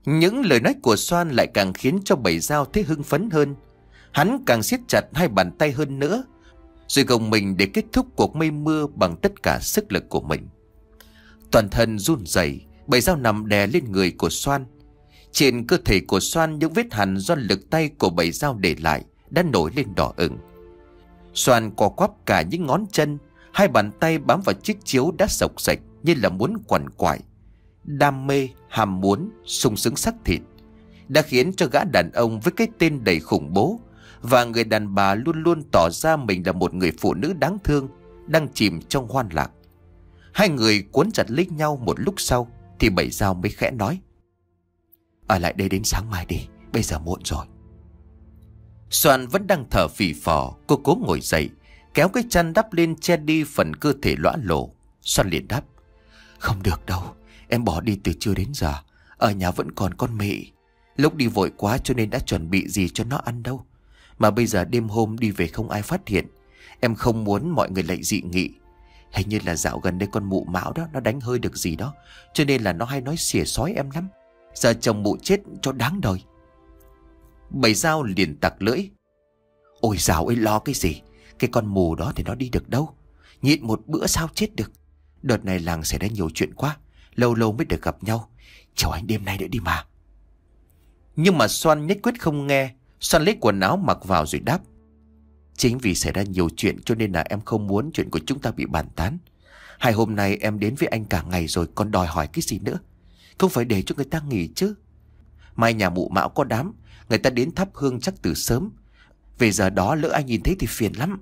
Những lời nói của Xoan lại càng khiến cho Bảy Dao thấy hưng phấn hơn. Hắn càng siết chặt hai bàn tay hơn nữa, rồi gồng mình để kết thúc cuộc mây mưa bằng tất cả sức lực của mình. Toàn thân run rẩy, Bảy Dao nằm đè lên người của Xoan. Trên cơ thể của Xoan, những vết hằn do lực tay của Bảy Dao để lại đã nổi lên đỏ ửng. Xoan co quắp cả những ngón chân, hai bàn tay bám vào chiếc chiếu đã xộc xệch như là muốn quằn quại. Đam mê, ham muốn, sung sướng xác thịt đã khiến cho gã đàn ông với cái tên đầy khủng bố và người đàn bà luôn luôn tỏ ra mình là một người phụ nữ đáng thương đang chìm trong hoan lạc. Hai người cuốn chặt lấy nhau một lúc sau thì Bảy Dao mới khẽ nói: "Ở lại đây đến sáng mai đi, bây giờ muộn rồi." Xoan vẫn đang thở phì phò. Cô cố ngồi dậy, kéo cái chăn đắp lên che đi phần cơ thể lõa lồ. Xoan liền đáp: "Không được đâu, em bỏ đi từ trưa đến giờ. Ở nhà vẫn còn con Mị. Lúc đi vội quá cho nên đã chuẩn bị gì cho nó ăn đâu. Mà bây giờ đêm hôm đi về không ai phát hiện. Em không muốn mọi người lại dị nghị. Hình như là dạo gần đây con mụ Mão đó nó đánh hơi được gì đó, cho nên là nó hay nói xỉa xói em lắm. Giờ chồng mụ chết cho đáng đời." Bảy Dao liền tặc lưỡi: "Ôi dào ơi, lo cái gì? Cái con mù đó thì nó đi được đâu. Nhịn một bữa sao chết được. Đợt này làng xảy ra nhiều chuyện quá, lâu lâu mới được gặp nhau. Chào anh đêm nay nữa đi mà." Nhưng mà Xoan nhất quyết không nghe. Xoan lấy quần áo mặc vào rồi đáp: "Chính vì xảy ra nhiều chuyện cho nên là em không muốn chuyện của chúng ta bị bàn tán. Hai hôm nay em đến với anh cả ngày rồi, còn đòi hỏi cái gì nữa? Không phải để cho người ta nghỉ chứ. Mai nhà mụ Mão có đám, người ta đến thắp hương chắc từ sớm. Về giờ đó lỡ ai nhìn thấy thì phiền lắm."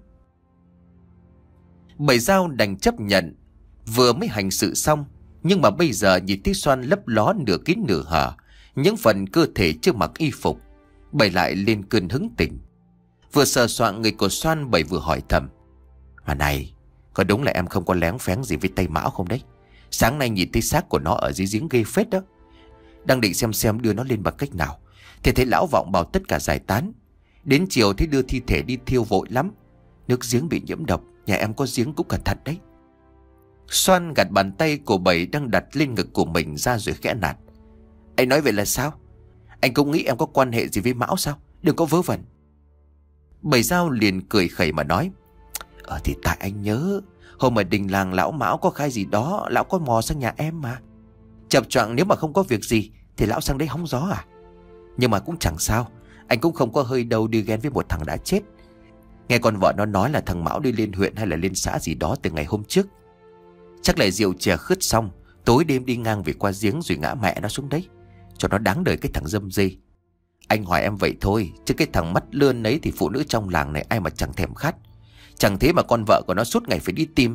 Bảy Dao đành chấp nhận. Vừa mới hành sự xong, nhưng mà bây giờ nhìn thấy Xoan lấp ló nửa kín nửa hở, những phần cơ thể chưa mặc y phục, Bảy lại lên cơn hứng tỉnh. Vừa sờ soạng người của Xoan, Bảy vừa hỏi thầm: "Mà này, có đúng là em không có lén phén gì với Tây Mão không đấy? Sáng nay nhìn thấy xác của nó ở dưới giếng ghê phết đó. Đang định xem đưa nó lên bằng cách nào, thì thấy lão Vọng bảo tất cả giải tán. Đến chiều thấy đưa thi thể đi thiêu vội lắm. Nước giếng bị nhiễm độc, nhà em có giếng cũng cẩn thận đấy." Xoan gạt bàn tay của Bảy đang đặt lên ngực của mình ra rồi khẽ nạt: "Anh nói vậy là sao? Anh cũng nghĩ em có quan hệ gì với Mão sao? Đừng có vớ vẩn." Bảy Dao liền cười khẩy mà nói: Thì tại anh nhớ hôm ở đình làng lão Mão có khai gì đó, lão có mò sang nhà em mà. Chập choạng nếu mà không có việc gì thì lão sang đấy hóng gió à? Nhưng mà cũng chẳng sao, anh cũng không có hơi đâu đi ghen với một thằng đã chết. Nghe con vợ nó nói là thằng Mão đi lên huyện hay là lên xã gì đó từ ngày hôm trước. Chắc là rượu chè khướt xong, tối đêm đi ngang về qua giếng rồi ngã mẹ nó xuống đấy, cho nó đáng đời cái thằng dâm dê. Anh hỏi em vậy thôi, chứ cái thằng mắt lươn ấy thì phụ nữ trong làng này ai mà chẳng thèm khát. Chẳng thế mà con vợ của nó suốt ngày phải đi tìm.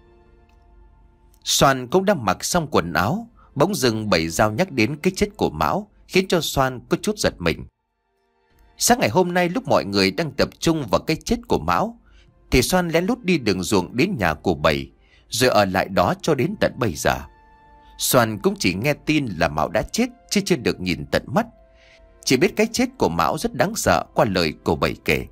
Xoan cũng đã mặc xong quần áo, bỗng dưng Bảy Dao nhắc đến cái chết của Mão, khiến cho Xoan có chút giật mình. Sáng ngày hôm nay lúc mọi người đang tập trung vào cái chết của Mão, thì Xoan lén lút đi đường ruộng đến nhà của Bảy, rồi ở lại đó cho đến tận bây giờ. Xoan cũng chỉ nghe tin là Mão đã chết, chứ chưa được nhìn tận mắt. Chỉ biết cái chết của Mão rất đáng sợ qua lời của Bảy kể.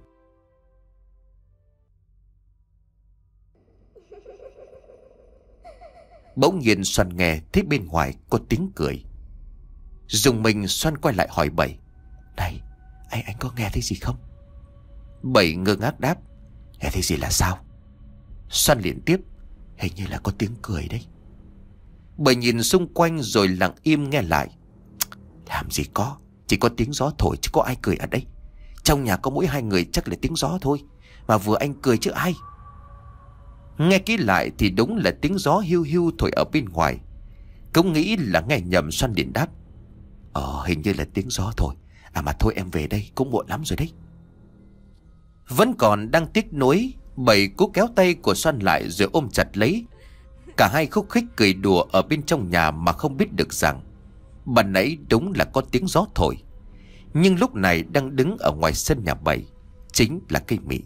Bỗng nhiên Xoan nghe thấy bên ngoài có tiếng cười. Dùng mình Xoan quay lại hỏi Bảy: Này, anh có nghe thấy gì không? Bảy ngơ ngác đáp: Nghe thấy gì là sao? Xoan liền tiếp: Hình như là có tiếng cười đấy. Bảy nhìn xung quanh rồi lặng im nghe lại. Làm gì có, chỉ có tiếng gió thổi chứ có ai cười ở đây. Trong nhà có mỗi hai người chắc là tiếng gió thôi, mà vừa anh cười chứ ai. Nghe kỹ lại thì đúng là tiếng gió hiu hiu thổi ở bên ngoài. Cũng nghĩ là nghe nhầm, Xoan liền đáp: Hình như là tiếng gió thôi. Mà thôi em về đây, cũng muộn lắm rồi đấy. Vẫn còn đang tiếc nuối, Bảy cố kéo tay của Xoan lại rồi ôm chặt lấy. Cả hai khúc khích cười đùa ở bên trong nhà mà không biết được rằng ban nãy đúng là có tiếng gió thổi. Nhưng lúc này đang đứng ở ngoài sân nhà Bảy chính là cây mị.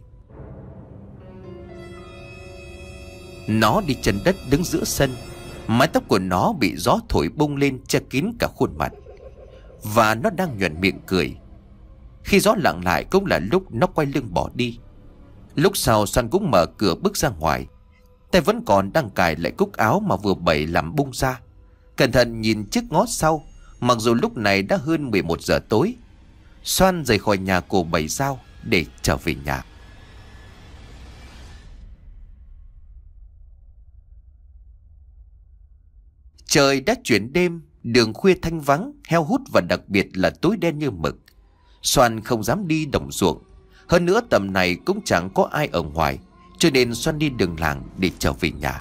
Nó đi chân đất đứng giữa sân, mái tóc của nó bị gió thổi bung lên che kín cả khuôn mặt, và nó đang nhoẻn miệng cười. Khi gió lặng lại cũng là lúc nó quay lưng bỏ đi. Lúc sau Xoan cũng mở cửa bước ra ngoài, tay vẫn còn đang cài lại cúc áo mà vừa Bảy làm bung ra. Cẩn thận nhìn trước ngó sau, Mặc dù lúc này đã hơn 11 giờ tối, Xoan rời khỏi nhà của Bảy Dao để trở về nhà. Trời đã chuyển đêm, đường khuya thanh vắng, heo hút và đặc biệt là tối đen như mực. Xoan không dám đi đồng ruộng. Hơn nữa tầm này cũng chẳng có ai ở ngoài, cho nên Xoan đi đường làng để trở về nhà.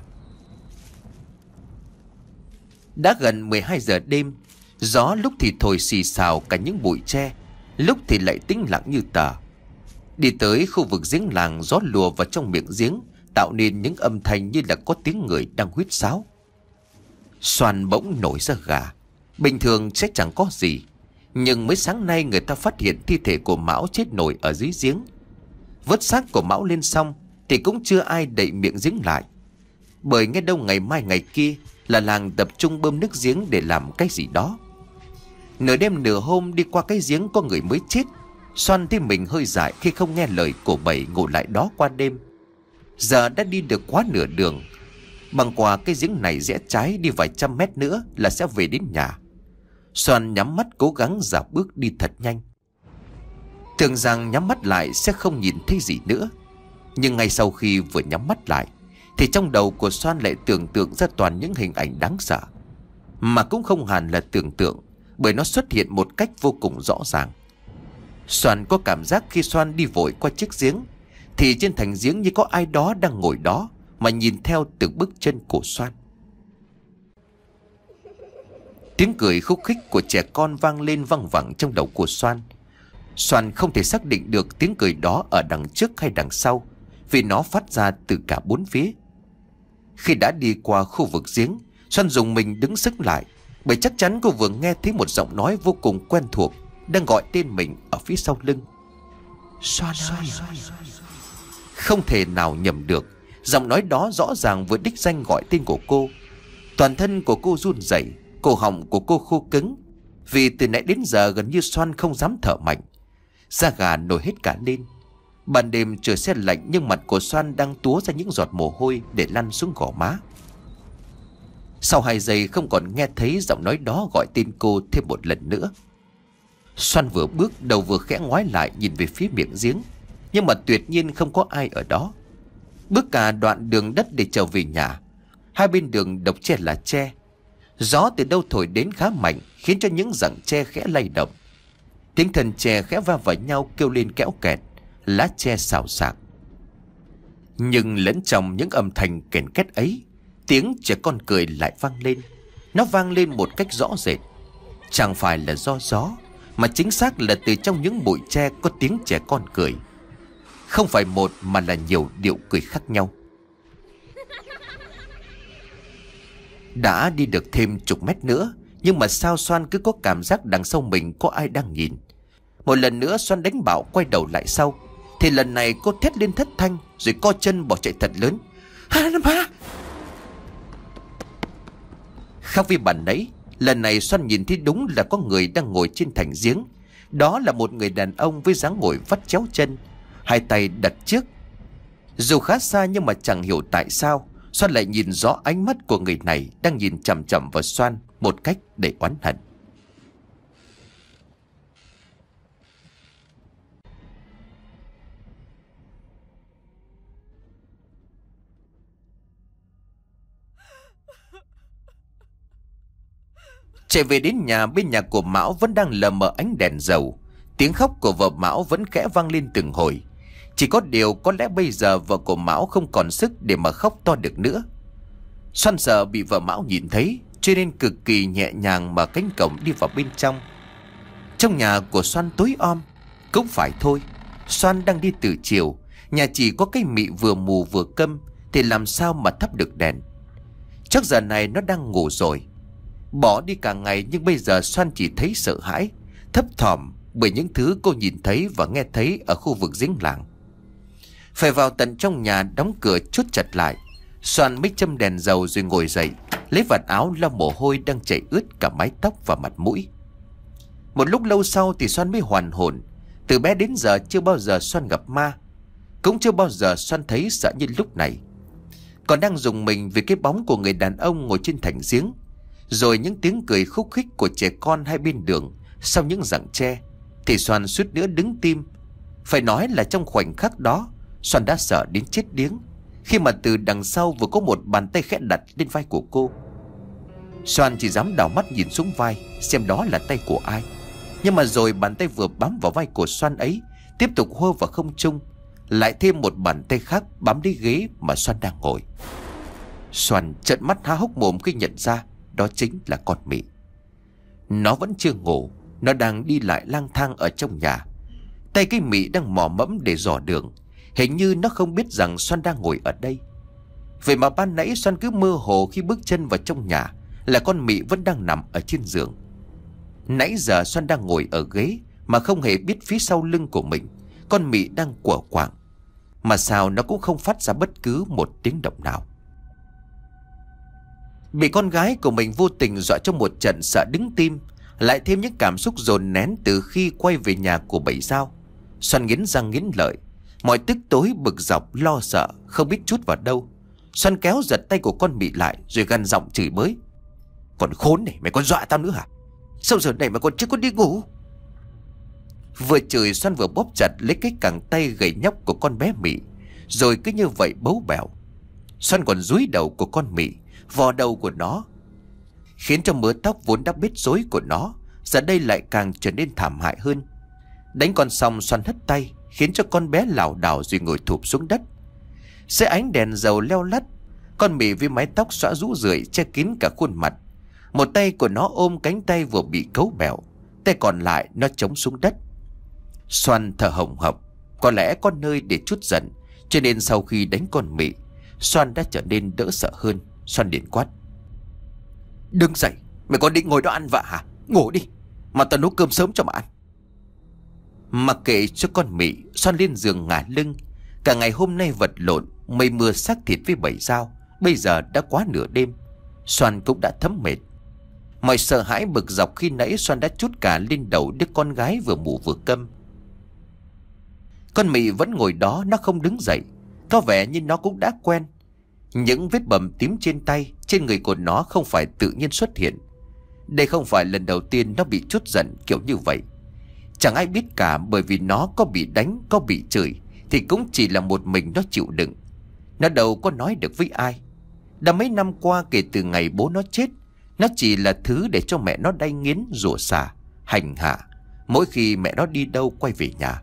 Đã gần 12 giờ đêm, gió lúc thì thổi xì xào cả những bụi tre, lúc thì lại tĩnh lặng như tờ. Đi tới khu vực giếng làng, gió lùa vào trong miệng giếng, tạo nên những âm thanh như là có tiếng người đang huýt sáo. Xoan bỗng nổi da gà. Bình thường sẽ chẳng có gì, nhưng mới sáng nay người ta phát hiện thi thể của Mão chết nổi ở dưới giếng. Vớt xác của Mão lên xong thì cũng chưa ai đậy miệng giếng lại, bởi nghe đâu ngày mai ngày kia là làng tập trung bơm nước giếng để làm cái gì đó. Nửa đêm nửa hôm đi qua cái giếng có người mới chết, Xoan thấy mình hơi dại khi không nghe lời của Bảy ngủ lại đó qua đêm. Giờ đã đi được quá nửa đường. Băng qua cái giếng này rẽ trái đi vài trăm mét nữa là sẽ về đến nhà. Xoan nhắm mắt cố gắng dạo bước đi thật nhanh. Tưởng rằng nhắm mắt lại sẽ không nhìn thấy gì nữa, nhưng ngay sau khi vừa nhắm mắt lại thì trong đầu của Xoan lại tưởng tượng ra toàn những hình ảnh đáng sợ. Mà cũng không hẳn là tưởng tượng, bởi nó xuất hiện một cách vô cùng rõ ràng. Xoan có cảm giác khi Xoan đi vội qua chiếc giếng thì trên thành giếng như có ai đó đang ngồi đó mà nhìn theo từng bước chân của Xoan. Tiếng cười khúc khích của trẻ con vang lên văng vẳng trong đầu của Xoan. Xoan không thể xác định được tiếng cười đó ở đằng trước hay đằng sau, vì nó phát ra từ cả bốn phía. Khi đã đi qua khu vực giếng, Xoan dùng mình đứng sững lại, bởi chắc chắn cô vừa nghe thấy một giọng nói vô cùng quen thuộc đang gọi tên mình ở phía sau lưng. Xoan ơi! Không thể nào nhầm được, giọng nói đó rõ ràng vừa đích danh gọi tên của cô. Toàn thân của cô run rẩy, cổ họng của cô khô cứng, vì từ nãy đến giờ gần như Xoan không dám thở mạnh. Da gà nổi hết cả lên. Ban đêm trời se lạnh, nhưng mặt của Xoan đang túa ra những giọt mồ hôi để lăn xuống gò má. Sau 2 giây không còn nghe thấy giọng nói đó gọi tên cô thêm một lần nữa. Xoan vừa bước, đầu vừa khẽ ngoái lại nhìn về phía miệng giếng, nhưng mà tuyệt nhiên không có ai ở đó. Bước cả đoạn đường đất để trở về nhà, hai bên đường độc tre là tre. Gió từ đâu thổi đến khá mạnh, khiến cho những rặng tre khẽ lay động. Tiếng thân tre khẽ va vào nhau kêu lên kéo kẹt, lá tre xào xạc. Nhưng lẫn trong những âm thanh kèn két ấy, tiếng trẻ con cười lại vang lên. Nó vang lên một cách rõ rệt. Chẳng phải là do gió, mà chính xác là từ trong những bụi tre có tiếng trẻ con cười. Không phải một mà là nhiều điệu cười khác nhau. Đã đi được thêm chục mét nữa, nhưng mà sao Xoan cứ có cảm giác đằng sau mình có ai đang nhìn. Một lần nữa Xoan đánh bạo quay đầu lại sau, thì lần này cô thét lên thất thanh, rồi co chân bỏ chạy thật lớn. Khác với bản nãy, lần này Xoan nhìn thấy đúng là có người đang ngồi trên thành giếng. Đó là một người đàn ông với dáng ngồi vắt chéo chân, hai tay đặt trước. Dù khá xa nhưng mà chẳng hiểu tại sao Xoan lại nhìn rõ ánh mắt của người này đang nhìn chằm chằm vào Xoan một cách đầy oán hận. Chạy về đến nhà, bên nhà của Mão vẫn đang lờ mờ ánh đèn dầu. Tiếng khóc của vợ Mão vẫn khẽ vang lên từng hồi. Chỉ có điều có lẽ bây giờ vợ của Mão không còn sức để mà khóc to được nữa. Xoan sợ bị vợ Mão nhìn thấy, cho nên cực kỳ nhẹ nhàng mở cánh cổng đi vào bên trong. Trong nhà của Xoan tối om. Cũng phải thôi, Xoan đang đi từ chiều, nhà chỉ có cái mị vừa mù vừa câm, thì làm sao mà thắp được đèn. Chắc giờ này nó đang ngủ rồi. Bỏ đi cả ngày nhưng bây giờ Xoan chỉ thấy sợ hãi, thấp thỏm bởi những thứ cô nhìn thấy và nghe thấy ở khu vực giếng làng. Phải vào tận trong nhà đóng cửa chốt chặt lại, Xoan mới châm đèn dầu rồi ngồi dậy, lấy vạt áo lau mồ hôi đang chảy ướt cả mái tóc và mặt mũi. Một lúc lâu sau thì Xoan mới hoàn hồn. Từ bé đến giờ chưa bao giờ Xoan gặp ma, cũng chưa bao giờ Xoan thấy sợ như lúc này. Còn đang rùng mình vì cái bóng của người đàn ông ngồi trên thành giếng. rồi những tiếng cười khúc khích của trẻ con hai bên đường sau những rặng tre, thì Soan suýt nữa đứng tim. Phải nói là trong khoảnh khắc đó, Soan đã sợ đến chết điếng khi mà từ đằng sau vừa có một bàn tay khẽ đặt lên vai của cô. Soan chỉ dám đảo mắt nhìn xuống vai xem đó là tay của ai. Nhưng mà rồi bàn tay vừa bám vào vai của Soan ấy tiếp tục hô vào không trung, lại thêm một bàn tay khác bám lấy ghế mà Soan đang ngồi. Soan trợn mắt há hốc mồm khi nhận ra đó chính là con Mị. Nó vẫn chưa ngủ, nó đang đi lại lang thang ở trong nhà. Tay cái Mị đang mò mẫm để dò đường. Hình như nó không biết rằng Soan đang ngồi ở đây. Vậy mà ban nãy Soan cứ mơ hồ khi bước chân vào trong nhà là con Mị vẫn đang nằm ở trên giường. Nãy giờ Soan đang ngồi ở ghế mà không hề biết phía sau lưng của mình con Mị đang quở quạng. Mà sao nó cũng không phát ra bất cứ một tiếng động nào. Bị con gái của mình vô tình dọa cho một trận sợ đứng tim, lại thêm những cảm xúc dồn nén từ khi quay về nhà của Bảy Dao, Soan nghiến răng nghiến lợi. Mọi tức tối bực dọc lo sợ không biết trút vào đâu. Soan kéo giật tay của con Mị lại rồi gằn giọng chửi bới: "Còn khốn này, mày còn dọa tao nữa hả? Sao giờ này mà còn chưa có đi ngủ?" Vừa chửi, Soan vừa bóp chặt lấy cái cẳng tay gầy nhóc của con bé Mị, rồi cứ như vậy bấu bẻo. Soan còn dúi đầu của con Mị, vò đầu của nó, khiến cho mớ tóc vốn đã bết rối của nó giờ đây lại càng trở nên thảm hại hơn. Đánh con xong, Soan hất tay khiến cho con bé lảo đảo rồi ngồi thụp xuống đất. Dưới ánh đèn dầu leo lắt, con Mị với mái tóc xõa rũ rượi che kín cả khuôn mặt. Một tay của nó ôm cánh tay vừa bị cấu bẹo, tay còn lại nó chống xuống đất. Soan thở hổn hộc, có lẽ có nơi để trút giận, cho nên sau khi đánh con Mị, Soan đã trở nên đỡ sợ hơn. Soan liền quát: "Đứng dậy, mày còn định ngồi đó ăn vạ hả? Ngủ đi, mà tao nấu cơm sớm cho mà ăn." Mặc kệ cho con Mị, Soan lên giường ngả lưng. Cả ngày hôm nay vật lộn mây mưa xác thịt với Bảy Dao, bây giờ đã quá nửa đêm, Soan cũng đã thấm mệt. Mọi sợ hãi bực dọc khi nãy Soan đã trút cả lên đầu đứa con gái vừa mù vừa câm. Con Mị vẫn ngồi đó, nó không đứng dậy. Có vẻ như nó cũng đã quen. Những vết bầm tím trên tay, trên người của nó không phải tự nhiên xuất hiện. Đây không phải lần đầu tiên nó bị trút giận kiểu như vậy. Chẳng ai biết cả, bởi vì nó có bị đánh, có bị chửi thì cũng chỉ là một mình nó chịu đựng. Nó đâu có nói được với ai. Đã mấy năm qua kể từ ngày bố nó chết, nó chỉ là thứ để cho mẹ nó đay nghiến, rủa xả, hành hạ mỗi khi mẹ nó đi đâu quay về nhà.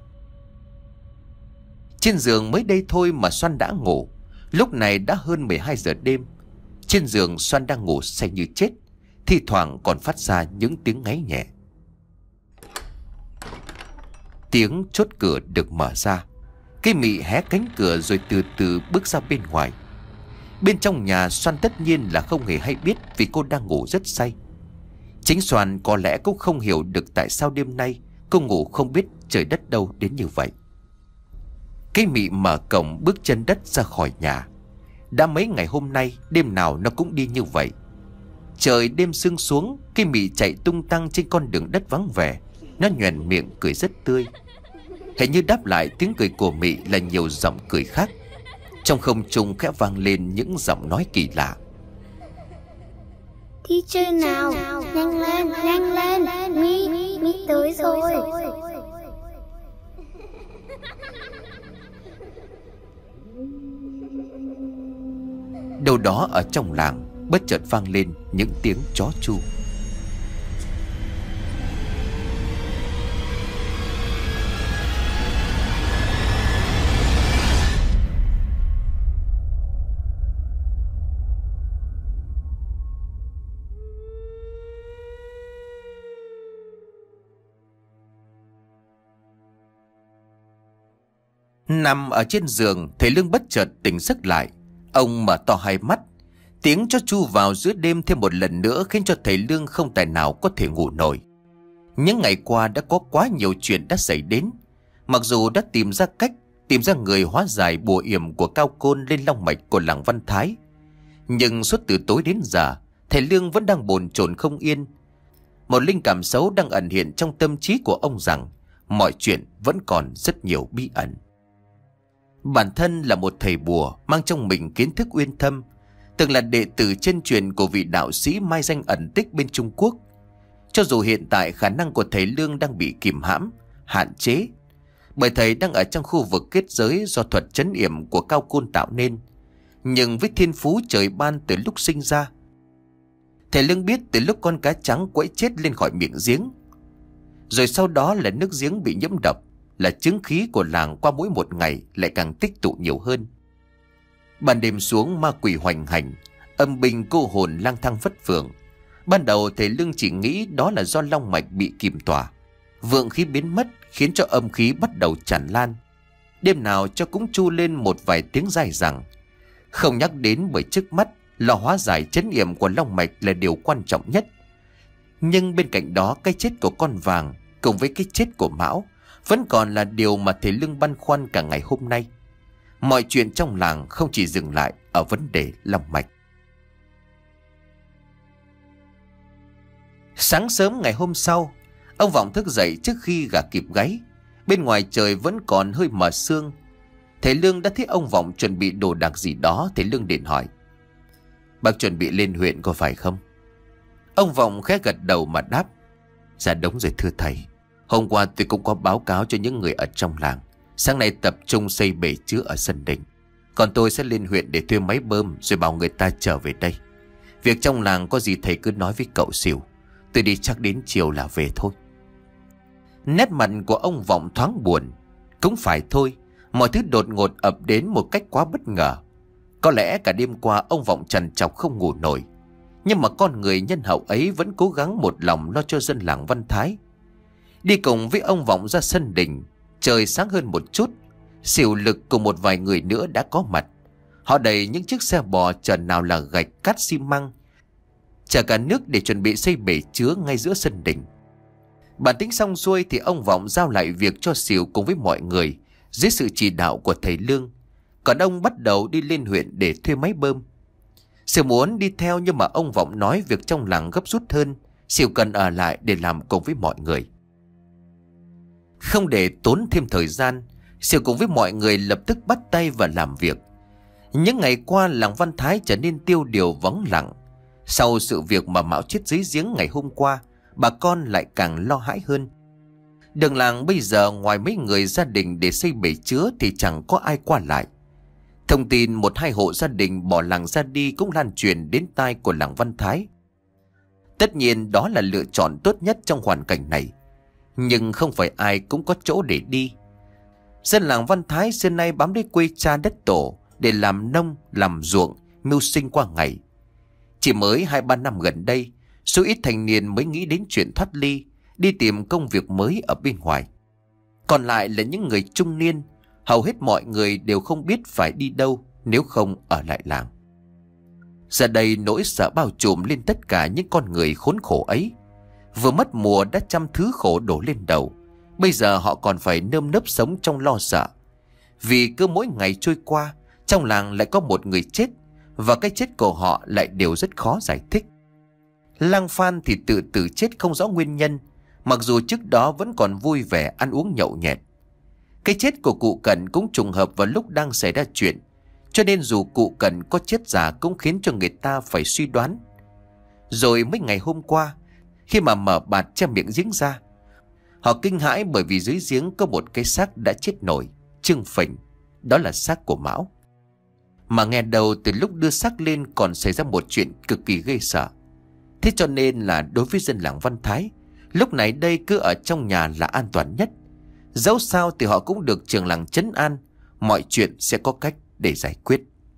Trên giường mới đây thôi mà Soan đã ngủ. Lúc này đã hơn 12 giờ đêm. Trên giường Soan đang ngủ say như chết, thi thoảng còn phát ra những tiếng ngáy nhẹ. Tiếng chốt cửa được mở ra. Cái Mị hé cánh cửa rồi từ từ bước ra bên ngoài. Bên trong nhà Soan tất nhiên là không hề hay biết, vì cô đang ngủ rất say. Chính Soan có lẽ cũng không hiểu được tại sao đêm nay cô ngủ không biết trời đất đâu đến như vậy. Cái Mị mở cổng bước chân đất ra khỏi nhà. Đã mấy ngày hôm nay đêm nào nó cũng đi như vậy. Trời đêm sương xuống, cái Mị chạy tung tăng trên con đường đất vắng vẻ. Nó nhoẻn miệng cười rất tươi. Hình như đáp lại tiếng cười của Mị là nhiều giọng cười khác. Trong không trung khẽ vang lên những giọng nói kỳ lạ: "Đi chơi nào, nhanh lên, nhanh lên, Mị tới rồi." Đâu đó ở trong làng bất chợt vang lên những tiếng chó tru. Nằm ở trên giường, thầy Lương bất chợt tỉnh giấc lại. Ông mở to hai mắt. Tiếng chó tru vào giữa đêm thêm một lần nữa khiến cho thầy Lương không tài nào có thể ngủ nổi. Những ngày qua đã có quá nhiều chuyện đã xảy đến. Mặc dù đã tìm ra cách, tìm ra người hóa giải bùa yểm của Cao Côn lên long mạch của làng Văn Thái, nhưng suốt từ tối đến giờ, thầy Lương vẫn đang bồn chồn không yên. Một linh cảm xấu đang ẩn hiện trong tâm trí của ông rằng mọi chuyện vẫn còn rất nhiều bí ẩn. Bản thân là một thầy bùa mang trong mình kiến thức uyên thâm, từng là đệ tử chân truyền của vị đạo sĩ mai danh ẩn tích bên Trung Quốc. Cho dù hiện tại khả năng của thầy Lương đang bị kìm hãm, hạn chế, bởi thầy đang ở trong khu vực kết giới do thuật trấn yểm của Cao Côn tạo nên, nhưng với thiên phú trời ban từ lúc sinh ra, thầy Lương biết từ lúc con cá trắng quẫy chết lên khỏi miệng giếng, rồi sau đó là nước giếng bị nhiễm độc, là chứng khí của làng qua mỗi một ngày lại càng tích tụ nhiều hơn. Ban đêm xuống ma quỷ hoành hành, âm binh cô hồn lang thang vất phường. Ban đầu thầy Lương chỉ nghĩ đó là do long mạch bị kìm tỏa, vượng khí biến mất khiến cho âm khí bắt đầu tràn lan. Đêm nào cho cũng chu lên một vài tiếng dài dẳng. Không nhắc đến bởi trước mắt là hóa giải trấn yểm của long mạch là điều quan trọng nhất. Nhưng bên cạnh đó, cái chết của con vàng cùng với cái chết của Mão vẫn còn là điều mà thầy Lương băn khoăn cả ngày hôm nay. Mọi chuyện trong làng không chỉ dừng lại ở vấn đề long mạch. Sáng sớm ngày hôm sau, ông Vọng thức dậy trước khi gà kịp gáy. Bên ngoài trời vẫn còn hơi mờ sương. Thầy Lương đã thấy ông Vọng chuẩn bị đồ đạc gì đó. Thầy Lương điện hỏi: "Bác chuẩn bị lên huyện có phải không?" Ông Vọng khẽ gật đầu mà đáp: "Dạ đúng rồi thưa thầy. Hôm qua tôi cũng có báo cáo cho những người ở trong làng. Sáng nay tập trung xây bể chứa ở sân đình. Còn tôi sẽ lên huyện để thuê máy bơm rồi bảo người ta trở về đây. Việc trong làng có gì thầy cứ nói với cậu xỉu. Tôi đi chắc đến chiều là về thôi." Nét mặt của ông Vọng thoáng buồn. Cũng phải thôi, mọi thứ đột ngột ập đến một cách quá bất ngờ. Có lẽ cả đêm qua ông Vọng trằn trọc không ngủ nổi. Nhưng mà con người nhân hậu ấy vẫn cố gắng một lòng lo cho dân làng Văn Thái. Đi cùng với ông Vọng ra sân đình, trời sáng hơn một chút, Xỉu Lực cùng một vài người nữa đã có mặt. Họ đẩy những chiếc xe bò chở nào là gạch, cát, xi măng, chở cả nước để chuẩn bị xây bể chứa ngay giữa sân đình. Bản tính xong xuôi thì ông Vọng giao lại việc cho Xỉu cùng với mọi người dưới sự chỉ đạo của thầy Lương. Còn ông bắt đầu đi lên huyện để thuê máy bơm. Xỉu muốn đi theo nhưng mà ông Vọng nói việc trong làng gấp rút hơn, Xỉu cần ở lại để làm cùng với mọi người. Không để tốn thêm thời gian, Xỉu cùng với mọi người lập tức bắt tay vào làm việc. Những ngày qua làng Văn Thái trở nên tiêu điều vắng lặng. Sau sự việc mà Mão chết dưới giếng ngày hôm qua, bà con lại càng lo hãi hơn. Đường làng bây giờ ngoài mấy người gia đình để xây bể chứa thì chẳng có ai qua lại. Thông tin một hai hộ gia đình bỏ làng ra đi cũng lan truyền đến tai của làng Văn Thái. Tất nhiên đó là lựa chọn tốt nhất trong hoàn cảnh này, nhưng không phải ai cũng có chỗ để đi. Dân làng Văn Thái xưa nay bám lấy quê cha đất tổ để làm nông, làm ruộng, mưu sinh qua ngày. Chỉ mới 2-3 năm gần đây, số ít thanh niên mới nghĩ đến chuyện thoát ly, đi tìm công việc mới ở bên ngoài. Còn lại là những người trung niên, hầu hết mọi người đều không biết phải đi đâu nếu không ở lại làng. Giờ đây nỗi sợ bao trùm lên tất cả những con người khốn khổ ấy. Vừa mất mùa đã trăm thứ khổ đổ lên đầu, bây giờ họ còn phải nơm nớp sống trong lo sợ. Vì cứ mỗi ngày trôi qua, trong làng lại có một người chết, và cái chết của họ lại đều rất khó giải thích. Lang Phan thì tự tử chết không rõ nguyên nhân, mặc dù trước đó vẫn còn vui vẻ ăn uống nhậu nhẹt. Cái chết của cụ Cẩn cũng trùng hợp vào lúc đang xảy ra chuyện, cho nên dù cụ Cẩn có chết giả cũng khiến cho người ta phải suy đoán. Rồi mấy ngày hôm qua, khi mà mở bạt che miệng giếng ra, họ kinh hãi bởi vì dưới giếng có một cái xác đã chết nổi, trưng phình. Đó là xác của Mão. Mà nghe đầu từ lúc đưa xác lên còn xảy ra một chuyện cực kỳ ghê sợ. Thế cho nên là đối với dân làng Văn Thái, lúc này đây cứ ở trong nhà là an toàn nhất. Dẫu sao thì họ cũng được trường làng trấn an, mọi chuyện sẽ có cách để giải quyết.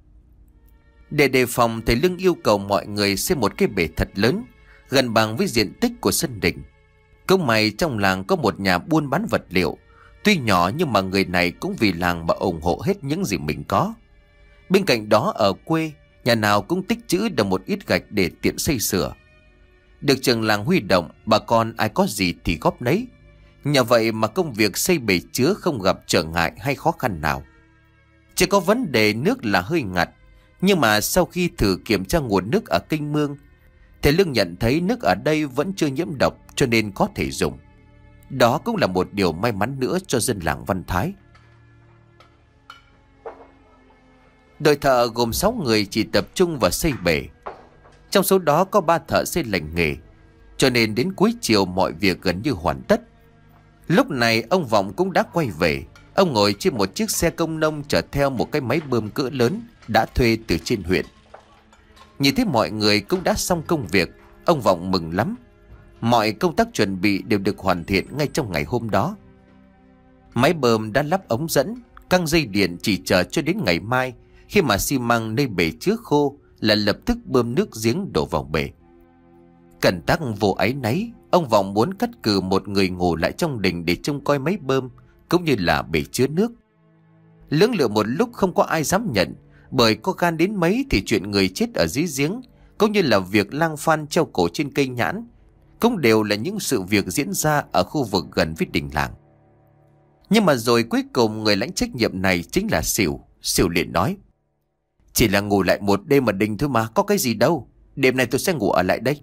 Để đề phòng, thầy Lương yêu cầu mọi người xây một cái bể thật lớn, gần bằng với diện tích của sân đình. Cũng may trong làng có một nhà buôn bán vật liệu, tuy nhỏ nhưng mà người này cũng vì làng mà ủng hộ hết những gì mình có. Bên cạnh đó ở quê, nhà nào cũng tích trữ được một ít gạch để tiện xây sửa. Được trường làng huy động, bà con ai có gì thì góp nấy. Nhờ vậy mà công việc xây bể chứa không gặp trở ngại hay khó khăn nào. Chỉ có vấn đề nước là hơi ngặt, nhưng mà sau khi thử kiểm tra nguồn nước ở kênh mương, thầy Lương nhận thấy nước ở đây vẫn chưa nhiễm độc cho nên có thể dùng. Đó cũng là một điều may mắn nữa cho dân làng Văn Thái. Đội thợ gồm 6 người chỉ tập trung vào xây bể. Trong số đó có 3 thợ xây lành nghề, cho nên đến cuối chiều mọi việc gần như hoàn tất. Lúc này ông Vọng cũng đã quay về. Ông ngồi trên một chiếc xe công nông chở theo một cái máy bơm cỡ lớn đã thuê từ trên huyện. Nhìn thấy mọi người cũng đã xong công việc, ông Vọng mừng lắm. Mọi công tác chuẩn bị đều được hoàn thiện ngay trong ngày hôm đó. Máy bơm đã lắp ống dẫn, căng dây điện, chỉ chờ cho đến ngày mai, khi mà xi măng nơi bể chứa khô là lập tức bơm nước giếng đổ vào bể. Cẩn tắc vô áy náy, ông Vọng muốn cắt cử một người ngủ lại trong đình để trông coi máy bơm cũng như là bể chứa nước. Lưỡng lự một lúc không có ai dám nhận, bởi có gan đến mấy thì chuyện người chết ở dưới giếng cũng như là việc lang phan treo cổ trên cây nhãn cũng đều là những sự việc diễn ra ở khu vực gần với đình làng. Nhưng mà rồi cuối cùng người lãnh trách nhiệm này chính là Sỉu. Sỉu liền nói: "Chỉ là ngủ lại một đêm ở đình thôi mà, có cái gì đâu. Đêm này tôi sẽ ngủ ở lại đây."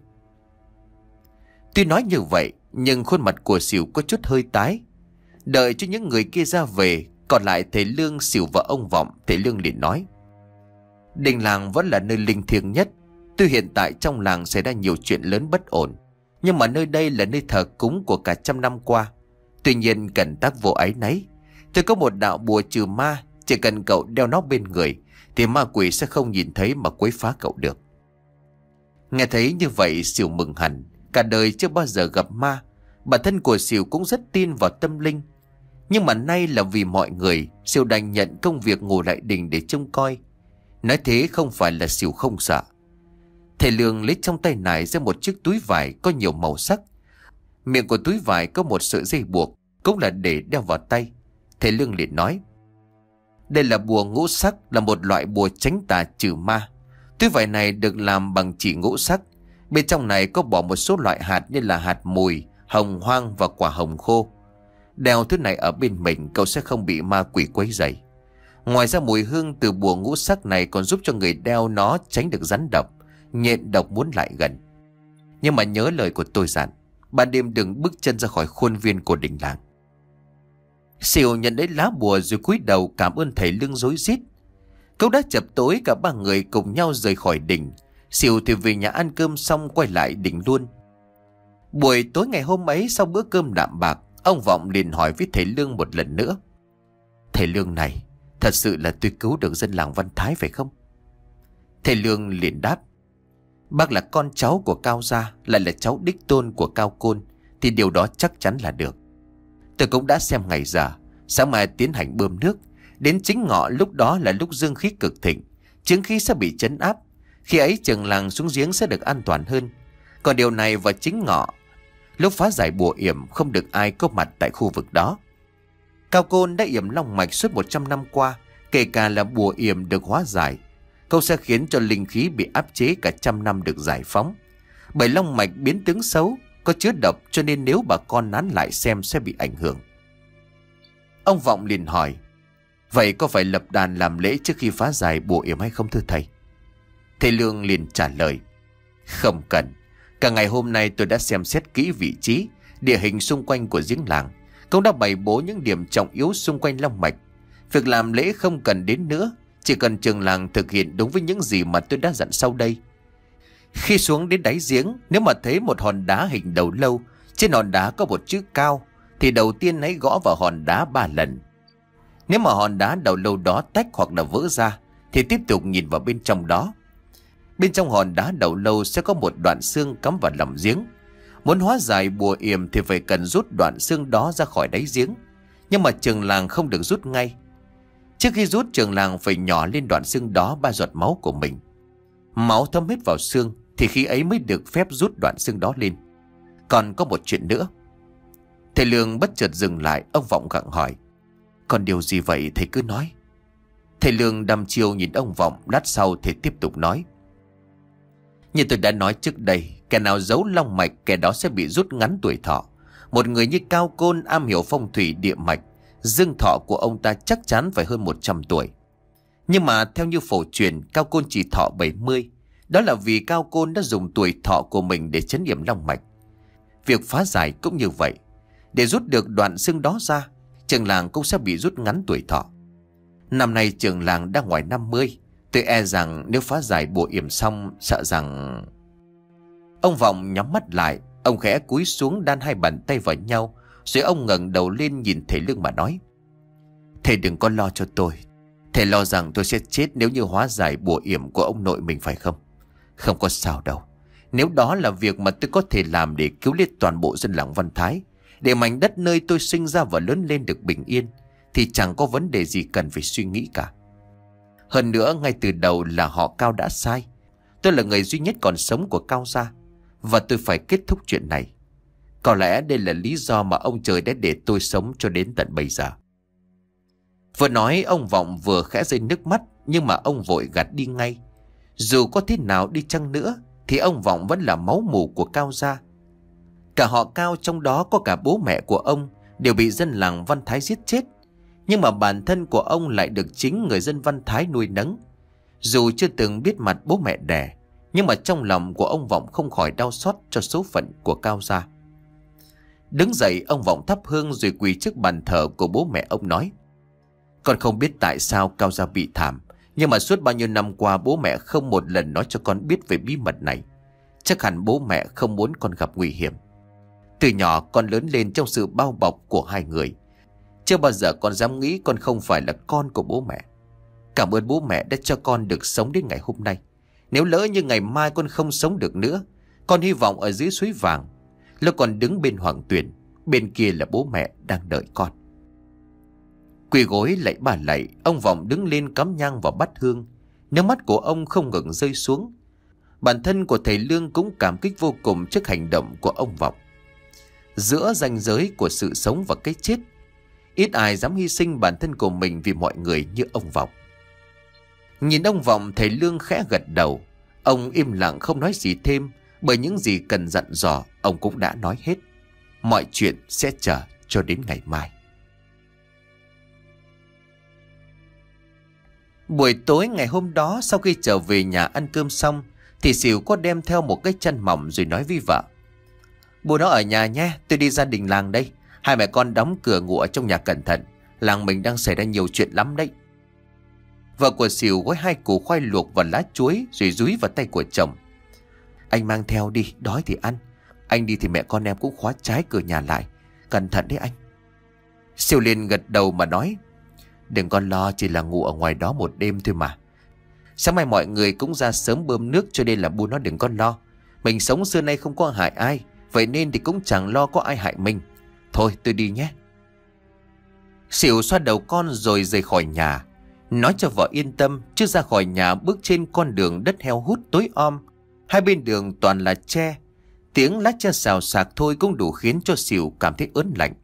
Tuy nói như vậy, nhưng khuôn mặt của Sỉu có chút hơi tái. Đợi cho những người kia ra về, còn lại thầy Lương, Sỉu và ông Vọng, thầy Lương liền nói: "Đình làng vẫn là nơi linh thiêng nhất. Tuy hiện tại trong làng xảy ra nhiều chuyện lớn bất ổn, nhưng mà nơi đây là nơi thờ cúng của cả trăm năm qua. Tuy nhiên cần tác vô áy náy. Tôi có một đạo bùa trừ ma, chỉ cần cậu đeo nó bên người thì ma quỷ sẽ không nhìn thấy mà quấy phá cậu được." Nghe thấy như vậy, Sỉu mừng hẳn. Cả đời chưa bao giờ gặp ma, bản thân của Sỉu cũng rất tin vào tâm linh. Nhưng mà nay là vì mọi người, Sỉu đành nhận công việc ngủ lại đình để trông coi. Nói thế không phải là Sỉu không sợ. Thầy Lương lấy trong tay nải ra một chiếc túi vải có nhiều màu sắc. Miệng của túi vải có một sợi dây buộc, cũng là để đeo vào tay. Thầy Lương liền nói: "Đây là bùa ngũ sắc, là một loại bùa tránh tà trừ ma. Túi vải này được làm bằng chỉ ngũ sắc. Bên trong này có bỏ một số loại hạt như là hạt mùi, hồng hoang và quả hồng khô. Đeo thứ này ở bên mình, cậu sẽ không bị ma quỷ quấy rầy. Ngoài ra mùi hương từ bùa ngũ sắc này còn giúp cho người đeo nó tránh được rắn độc, nhện độc muốn lại gần. Nhưng mà nhớ lời của tôi dặn, ban đêm đừng bước chân ra khỏi khuôn viên của đình làng." Sỉu nhận lấy lá bùa rồi cúi đầu cảm ơn thầy Lương rối rít. Cậu đã chập tối, cả ba người cùng nhau rời khỏi đình. Sỉu thì về nhà ăn cơm xong quay lại đình luôn. Buổi tối ngày hôm ấy, sau bữa cơm đạm bạc, ông Vọng liền hỏi với thầy Lương một lần nữa: "Thầy Lương này, thật sự là tôi cứu được dân làng Văn Thái phải không?" Thầy Lương liền đáp: "Bác là con cháu của Cao gia, lại là cháu đích tôn của Cao Côn, thì điều đó chắc chắn là được. Tôi cũng đã xem ngày giờ, sáng mai tiến hành bơm nước. Đến chính ngọ lúc đó là lúc dương khí cực thịnh, chứng khí sẽ bị trấn áp. Khi ấy trường làng xuống giếng sẽ được an toàn hơn. Còn điều này vào chính ngọ, lúc phá giải bùa yểm, không được ai có mặt tại khu vực đó. Cao Côn đã yểm long mạch suốt 100 năm qua, kể cả là bùa yểm được hóa giải, câu sẽ khiến cho linh khí bị áp chế cả trăm năm được giải phóng. Bởi long mạch biến tướng xấu, có chứa độc, cho nên nếu bà con nán lại xem sẽ bị ảnh hưởng." Ông Vọng liền hỏi: "Vậy có phải lập đàn làm lễ trước khi phá giải bùa yểm hay không thưa thầy?" Thầy Lương liền trả lời: "Không cần. Cả ngày hôm nay tôi đã xem xét kỹ vị trí, địa hình xung quanh của giếng làng, cũng đã bày bố những điểm trọng yếu xung quanh long mạch. Việc làm lễ không cần đến nữa, chỉ cần trường làng thực hiện đúng với những gì mà tôi đã dặn sau đây. Khi xuống đến đáy giếng, nếu mà thấy một hòn đá hình đầu lâu, trên hòn đá có một chữ Cao, thì đầu tiên hãy gõ vào hòn đá 3 lần. Nếu mà hòn đá đầu lâu đó tách hoặc là vỡ ra, thì tiếp tục nhìn vào bên trong đó. Bên trong hòn đá đầu lâu sẽ có một đoạn xương cắm vào lòng giếng. Muốn hóa giải bùa yểm thì phải cần rút đoạn xương đó ra khỏi đáy giếng. Nhưng mà trường làng không được rút ngay. Trước khi rút, trường làng phải nhỏ lên đoạn xương đó 3 giọt máu của mình. Máu thấm hết vào xương thì khi ấy mới được phép rút đoạn xương đó lên. Còn có một chuyện nữa." Thầy Lương bất chợt dừng lại, ông Vọng gặng hỏi: "Còn điều gì vậy thầy cứ nói." Thầy Lương đăm chiêu nhìn ông Vọng, lát sau thầy tiếp tục nói: "Như tôi đã nói trước đây, kẻ nào giấu long mạch, kẻ đó sẽ bị rút ngắn tuổi thọ. Một người như Cao Côn am hiểu phong thủy địa mạch, dương thọ của ông ta chắc chắn phải hơn 100 tuổi. Nhưng mà theo như phổ truyền, Cao Côn chỉ thọ 70. Đó là vì Cao Côn đã dùng tuổi thọ của mình để trấn yểm long mạch. Việc phá giải cũng như vậy. Để rút được đoạn xương đó ra, trường làng cũng sẽ bị rút ngắn tuổi thọ. Năm nay trường làng đang ngoài 50, Tôi e rằng nếu phá giải bùa yểm xong, sợ rằng... Ông Vọng nhắm mắt lại. Ông khẽ cúi xuống đan hai bàn tay vào nhau, rồi ông ngẩng đầu lên nhìn thầy Lương mà nói: Thầy đừng có lo cho tôi. Thầy lo rằng tôi sẽ chết nếu như hóa giải bùa yểm của ông nội mình phải không? Không có sao đâu. Nếu đó là việc mà tôi có thể làm để cứu lấy toàn bộ dân làng Văn Thái, để mảnh đất nơi tôi sinh ra và lớn lên được bình yên, thì chẳng có vấn đề gì cần phải suy nghĩ cả. Hơn nữa, ngay từ đầu là họ Cao đã sai. Tôi là người duy nhất còn sống của Cao gia, và tôi phải kết thúc chuyện này. Có lẽ đây là lý do mà ông trời đã để tôi sống cho đến tận bây giờ. Vừa nói, ông Vọng vừa khẽ rơi nước mắt, nhưng mà ông vội gạt đi ngay. Dù có thế nào đi chăng nữa thì ông Vọng vẫn là máu mủ của Cao gia. Cả họ Cao, trong đó có cả bố mẹ của ông, đều bị dân làng Văn Thái giết chết. Nhưng mà bản thân của ông lại được chính người dân Văn Thái nuôi nấng. Dù chưa từng biết mặt bố mẹ đẻ, nhưng mà trong lòng của ông Vọng không khỏi đau xót cho số phận của Cao gia. Đứng dậy, ông Vọng thắp hương rồi quỳ trước bàn thờ của bố mẹ ông nói: Con không biết tại sao Cao gia bị thảm, nhưng mà suốt bao nhiêu năm qua bố mẹ không một lần nói cho con biết về bí mật này. Chắc hẳn bố mẹ không muốn con gặp nguy hiểm. Từ nhỏ con lớn lên trong sự bao bọc của hai người. Chưa bao giờ con dám nghĩ con không phải là con của bố mẹ. Cảm ơn bố mẹ đã cho con được sống đến ngày hôm nay. Nếu lỡ như ngày mai con không sống được nữa, con hy vọng ở dưới suối vàng, lúc con đứng bên Hoàng Tuyền, bên kia là bố mẹ đang đợi con. Quỳ gối lạy ba lạy, ông Vọng đứng lên cắm nhang vào bát hương. Nước mắt của ông không ngừng rơi xuống. Bản thân của thầy Lương cũng cảm kích vô cùng trước hành động của ông Vọng. Giữa ranh giới của sự sống và cái chết, ít ai dám hy sinh bản thân của mình vì mọi người như ông Vọng. Nhìn ông Vọng, thầy Lương khẽ gật đầu. Ông im lặng không nói gì thêm, bởi những gì cần dặn dò ông cũng đã nói hết. Mọi chuyện sẽ chờ cho đến ngày mai. Buổi tối ngày hôm đó, sau khi trở về nhà ăn cơm xong, thì Sỉu có đem theo một cái chăn mỏng rồi nói với vợ: Bố nó ở nhà nhé, tôi đi ra đình làng đây. Hai mẹ con đóng cửa ngủ ở trong nhà cẩn thận. Làng mình đang xảy ra nhiều chuyện lắm đấy. Vợ của Sỉu gói 2 củ khoai luộc và lá chuối rồi dúi vào tay của chồng: Anh mang theo đi, đói thì ăn. Anh đi thì mẹ con em cũng khóa trái cửa nhà lại. Cẩn thận đấy anh. Sỉu liền gật đầu mà nói: Đừng có lo, chỉ là ngủ ở ngoài đó một đêm thôi mà. Sáng mai mọi người cũng ra sớm bơm nước, cho nên là bu nó đừng có lo. Mình sống xưa nay không có hại ai, vậy nên thì cũng chẳng lo có ai hại mình. Thôi tôi đi nhé. Sỉu xoa đầu con rồi rời khỏi nhà, nói cho vợ yên tâm. Chứ ra khỏi nhà bước trên con đường đất heo hút tối om, hai bên đường toàn là tre. Tiếng lá tre xào xạc thôi cũng đủ khiến cho Sỉu cảm thấy ớn lạnh.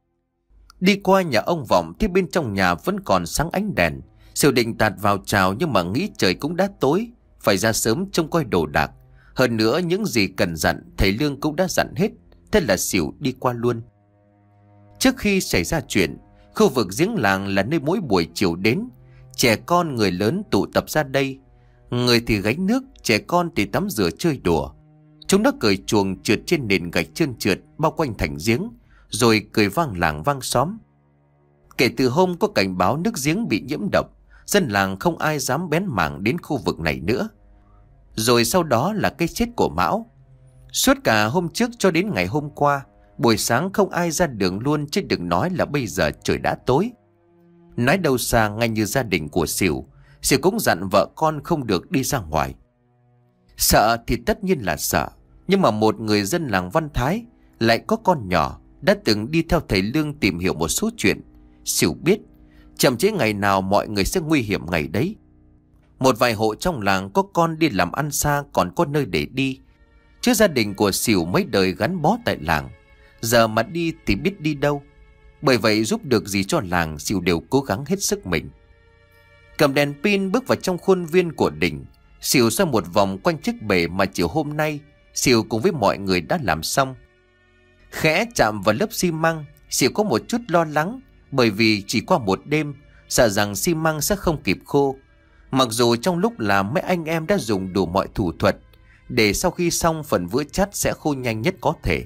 Đi qua nhà ông Vọng thì bên trong nhà vẫn còn sáng ánh đèn. Sỉu định tạt vào chào, nhưng mà nghĩ trời cũng đã tối, phải ra sớm trông coi đồ đạc. Hơn nữa những gì cần dặn thầy Lương cũng đã dặn hết. Thế là Sỉu đi qua luôn. Trước khi xảy ra chuyện, khu vực giếng làng là nơi mỗi buổi chiều đến, trẻ con người lớn tụ tập ra đây. Người thì gánh nước, trẻ con thì tắm rửa chơi đùa. Chúng nó cởi chuồng trượt trên nền gạch trơn trượt bao quanh thành giếng, rồi cười vang làng vang xóm. Kể từ hôm có cảnh báo nước giếng bị nhiễm độc, dân làng không ai dám bén mảng đến khu vực này nữa. Rồi sau đó là cái chết của Mão. Suốt cả hôm trước cho đến ngày hôm qua, buổi sáng không ai ra đường luôn, chứ đừng nói là bây giờ trời đã tối. Nói đâu xa, ngay như gia đình của Sỉu cũng dặn vợ con không được đi ra ngoài. Sợ thì tất nhiên là sợ, nhưng mà một người dân làng Văn Thái lại có con nhỏ, đã từng đi theo thầy Lương tìm hiểu một số chuyện. Sỉu biết chậm chế ngày nào mọi người sẽ nguy hiểm ngày đấy. Một vài hộ trong làng có con đi làm ăn xa còn có nơi để đi, chứ gia đình của Sỉu mấy đời gắn bó tại làng, giờ mà đi thì biết đi đâu. Bởi vậy giúp được gì cho làng, Sỉu đều cố gắng hết sức mình. Cầm đèn pin bước vào trong khuôn viên của đình, Sỉu xoay một vòng quanh chiếc bể mà chiều hôm nay Sỉu cùng với mọi người đã làm xong. Khẽ chạm vào lớp xi măng, Sỉu có một chút lo lắng, bởi vì chỉ qua một đêm, sợ rằng xi măng sẽ không kịp khô. Mặc dù trong lúc làm mấy anh em đã dùng đủ mọi thủ thuật để sau khi xong phần vữa chát sẽ khô nhanh nhất có thể.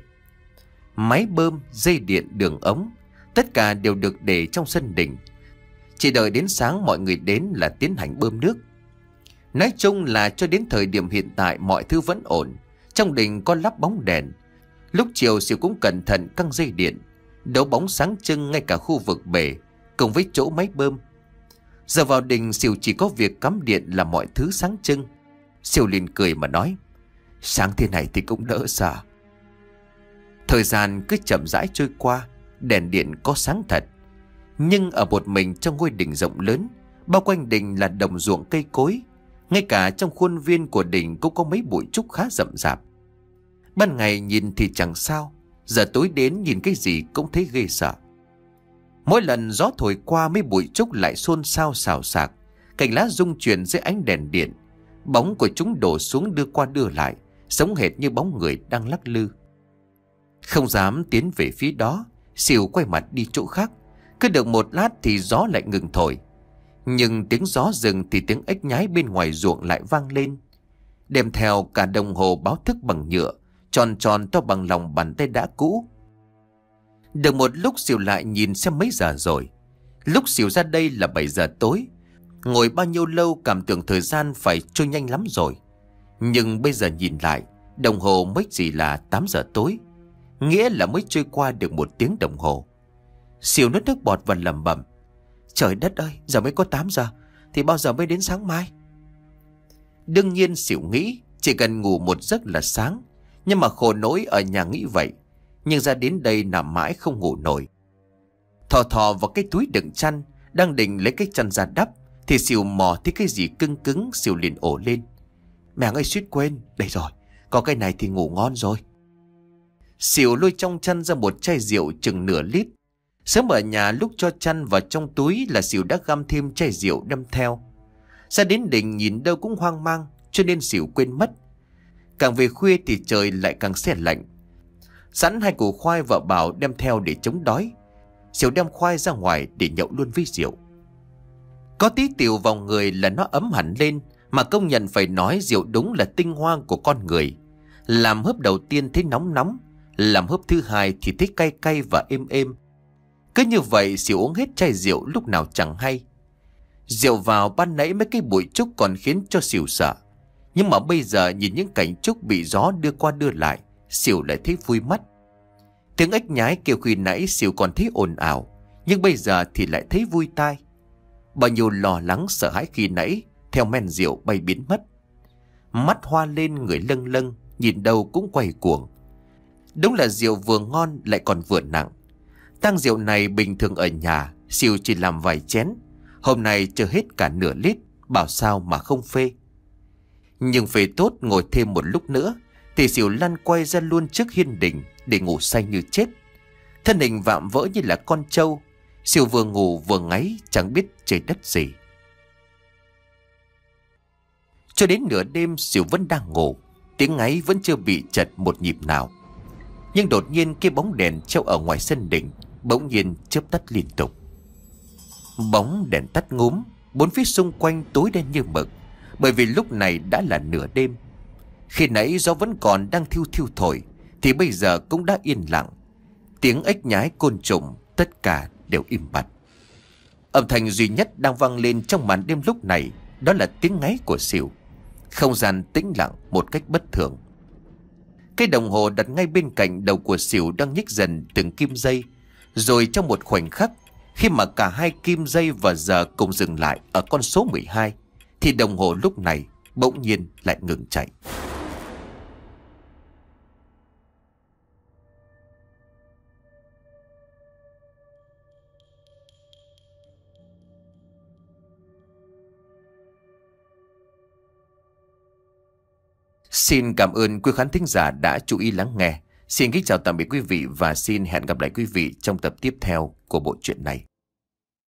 Máy bơm, dây điện, đường ống, tất cả đều được để trong sân đình. Chỉ đợi đến sáng mọi người đến là tiến hành bơm nước. Nói chung là cho đến thời điểm hiện tại mọi thứ vẫn ổn. Trong đình có lắp bóng đèn. Lúc chiều Sỉu cũng cẩn thận căng dây điện, đấu bóng sáng trưng ngay cả khu vực bể cùng với chỗ máy bơm. Giờ vào đình Sỉu chỉ có việc cắm điện là mọi thứ sáng trưng. Sỉu liền cười mà nói: sáng thế này thì cũng đỡ sợ. Thời gian cứ chậm rãi trôi qua, đèn điện có sáng thật. Nhưng ở một mình trong ngôi đình rộng lớn, bao quanh đình là đồng ruộng cây cối. Ngay cả trong khuôn viên của đình cũng có mấy bụi trúc khá rậm rạp. Ban ngày nhìn thì chẳng sao, giờ tối đến nhìn cái gì cũng thấy ghê sợ. Mỗi lần gió thổi qua mấy bụi trúc lại xôn xao xào xạc, cành lá rung chuyển dưới ánh đèn điện. Bóng của chúng đổ xuống đưa qua đưa lại, giống hệt như bóng người đang lắc lư. Không dám tiến về phía đó, Sỉu quay mặt đi chỗ khác. Cứ được một lát thì gió lại ngừng thổi. Nhưng tiếng gió dừng thì tiếng ếch nhái bên ngoài ruộng lại vang lên, đem theo cả đồng hồ báo thức bằng nhựa, tròn tròn to bằng lòng bàn tay đã cũ. Được một lúc Sỉu lại nhìn xem mấy giờ rồi. Lúc Sỉu ra đây là 7 giờ tối. Ngồi bao nhiêu lâu cảm tưởng thời gian phải trôi nhanh lắm rồi. Nhưng bây giờ nhìn lại, đồng hồ mới chỉ là 8 giờ tối, nghĩa là mới trôi qua được 1 tiếng đồng hồ. Sỉu nuốt nước bọt và lẩm bẩm: trời đất ơi, giờ mới có 8 giờ thì bao giờ mới đến sáng mai? Đương nhiên Sỉu nghĩ chỉ cần ngủ một giấc là sáng. Nhưng mà khổ nỗi ở nhà nghĩ vậy, nhưng ra đến đây nằm mãi không ngủ nổi. Thò thò vào cái túi đựng chăn, đang định lấy cái chăn ra đắp thì Sỉu mò thấy cái gì cứng cứng. Sỉu liền ổ lên: mẹ ơi, suýt quên, đây rồi, có cái này thì ngủ ngon rồi. Sỉu lôi trong chăn ra một chai rượu chừng nửa lít. Sớm ở nhà lúc cho chăn vào trong túi là Sỉu đã găm thêm chai rượu đem theo. Ra đến đình nhìn đâu cũng hoang mang, cho nên Sỉu quên mất. Càng về khuya thì trời lại càng se lạnh. Sẵn 2 củ khoai vợ bảo đem theo để chống đói, Sỉu đem khoai ra ngoài để nhậu luôn với rượu. Có tí tiểu vào người là nó ấm hẳn lên. Mà công nhận phải nói rượu đúng là tinh hoa của con người. Làm hớp đầu tiên thấy nóng nóng, làm hớp thứ hai thì thấy cay cay và êm êm. Cứ như vậy Sỉu uống hết chai rượu lúc nào chẳng hay. Rượu vào ban nãy mấy cái bụi trúc còn khiến cho Sỉu sợ. Nhưng mà bây giờ nhìn những cành trúc bị gió đưa qua đưa lại, Sỉu lại thấy vui mắt. Tiếng ếch nhái kêu khi nãy Sỉu còn thấy ồn ào, nhưng bây giờ thì lại thấy vui tai. Bao nhiêu lo lắng sợ hãi khi nãy theo men rượu bay biến mất. Mắt hoa lên, người lâng lâng, nhìn đâu cũng quay cuồng. Đúng là rượu vừa ngon lại còn vừa nặng. Tang rượu này bình thường ở nhà Sỉu chỉ làm vài chén, hôm nay chưa hết cả nửa lít, bảo sao mà không phê. Nhưng phê tốt ngồi thêm một lúc nữa thì Sỉu lăn quay ra luôn trước hiên đình để ngủ say như chết. Thân hình vạm vỡ như là con trâu. Sỉu vừa ngủ vừa ngáy chẳng biết trời đất gì. Cho đến nửa đêm Sỉu vẫn đang ngủ, tiếng ngáy vẫn chưa bị chật một nhịp nào. Nhưng đột nhiên cái bóng đèn treo ở ngoài sân đình bỗng nhiên chớp tắt liên tục. Bóng đèn tắt ngúm, bốn phía xung quanh tối đen như mực, bởi vì lúc này đã là nửa đêm. Khi nãy gió vẫn còn đang thiu thiu thổi thì bây giờ cũng đã yên lặng. Tiếng ếch nhái, côn trùng tất cả đều im bặt. Âm thanh duy nhất đang vang lên trong màn đêm lúc này đó là tiếng ngáy của Sỉu. Không gian tĩnh lặng một cách bất thường. Cái đồng hồ đặt ngay bên cạnh đầu của Sỉu đang nhích dần từng kim giây. Rồi trong một khoảnh khắc, khi mà cả 2 kim giây và giờ cùng dừng lại ở con số 12, thì đồng hồ lúc này bỗng nhiên lại ngừng chạy. Xin cảm ơn quý khán thính giả đã chú ý lắng nghe. Xin kính chào tạm biệt quý vị và xin hẹn gặp lại quý vị trong tập tiếp theo của bộ truyện này.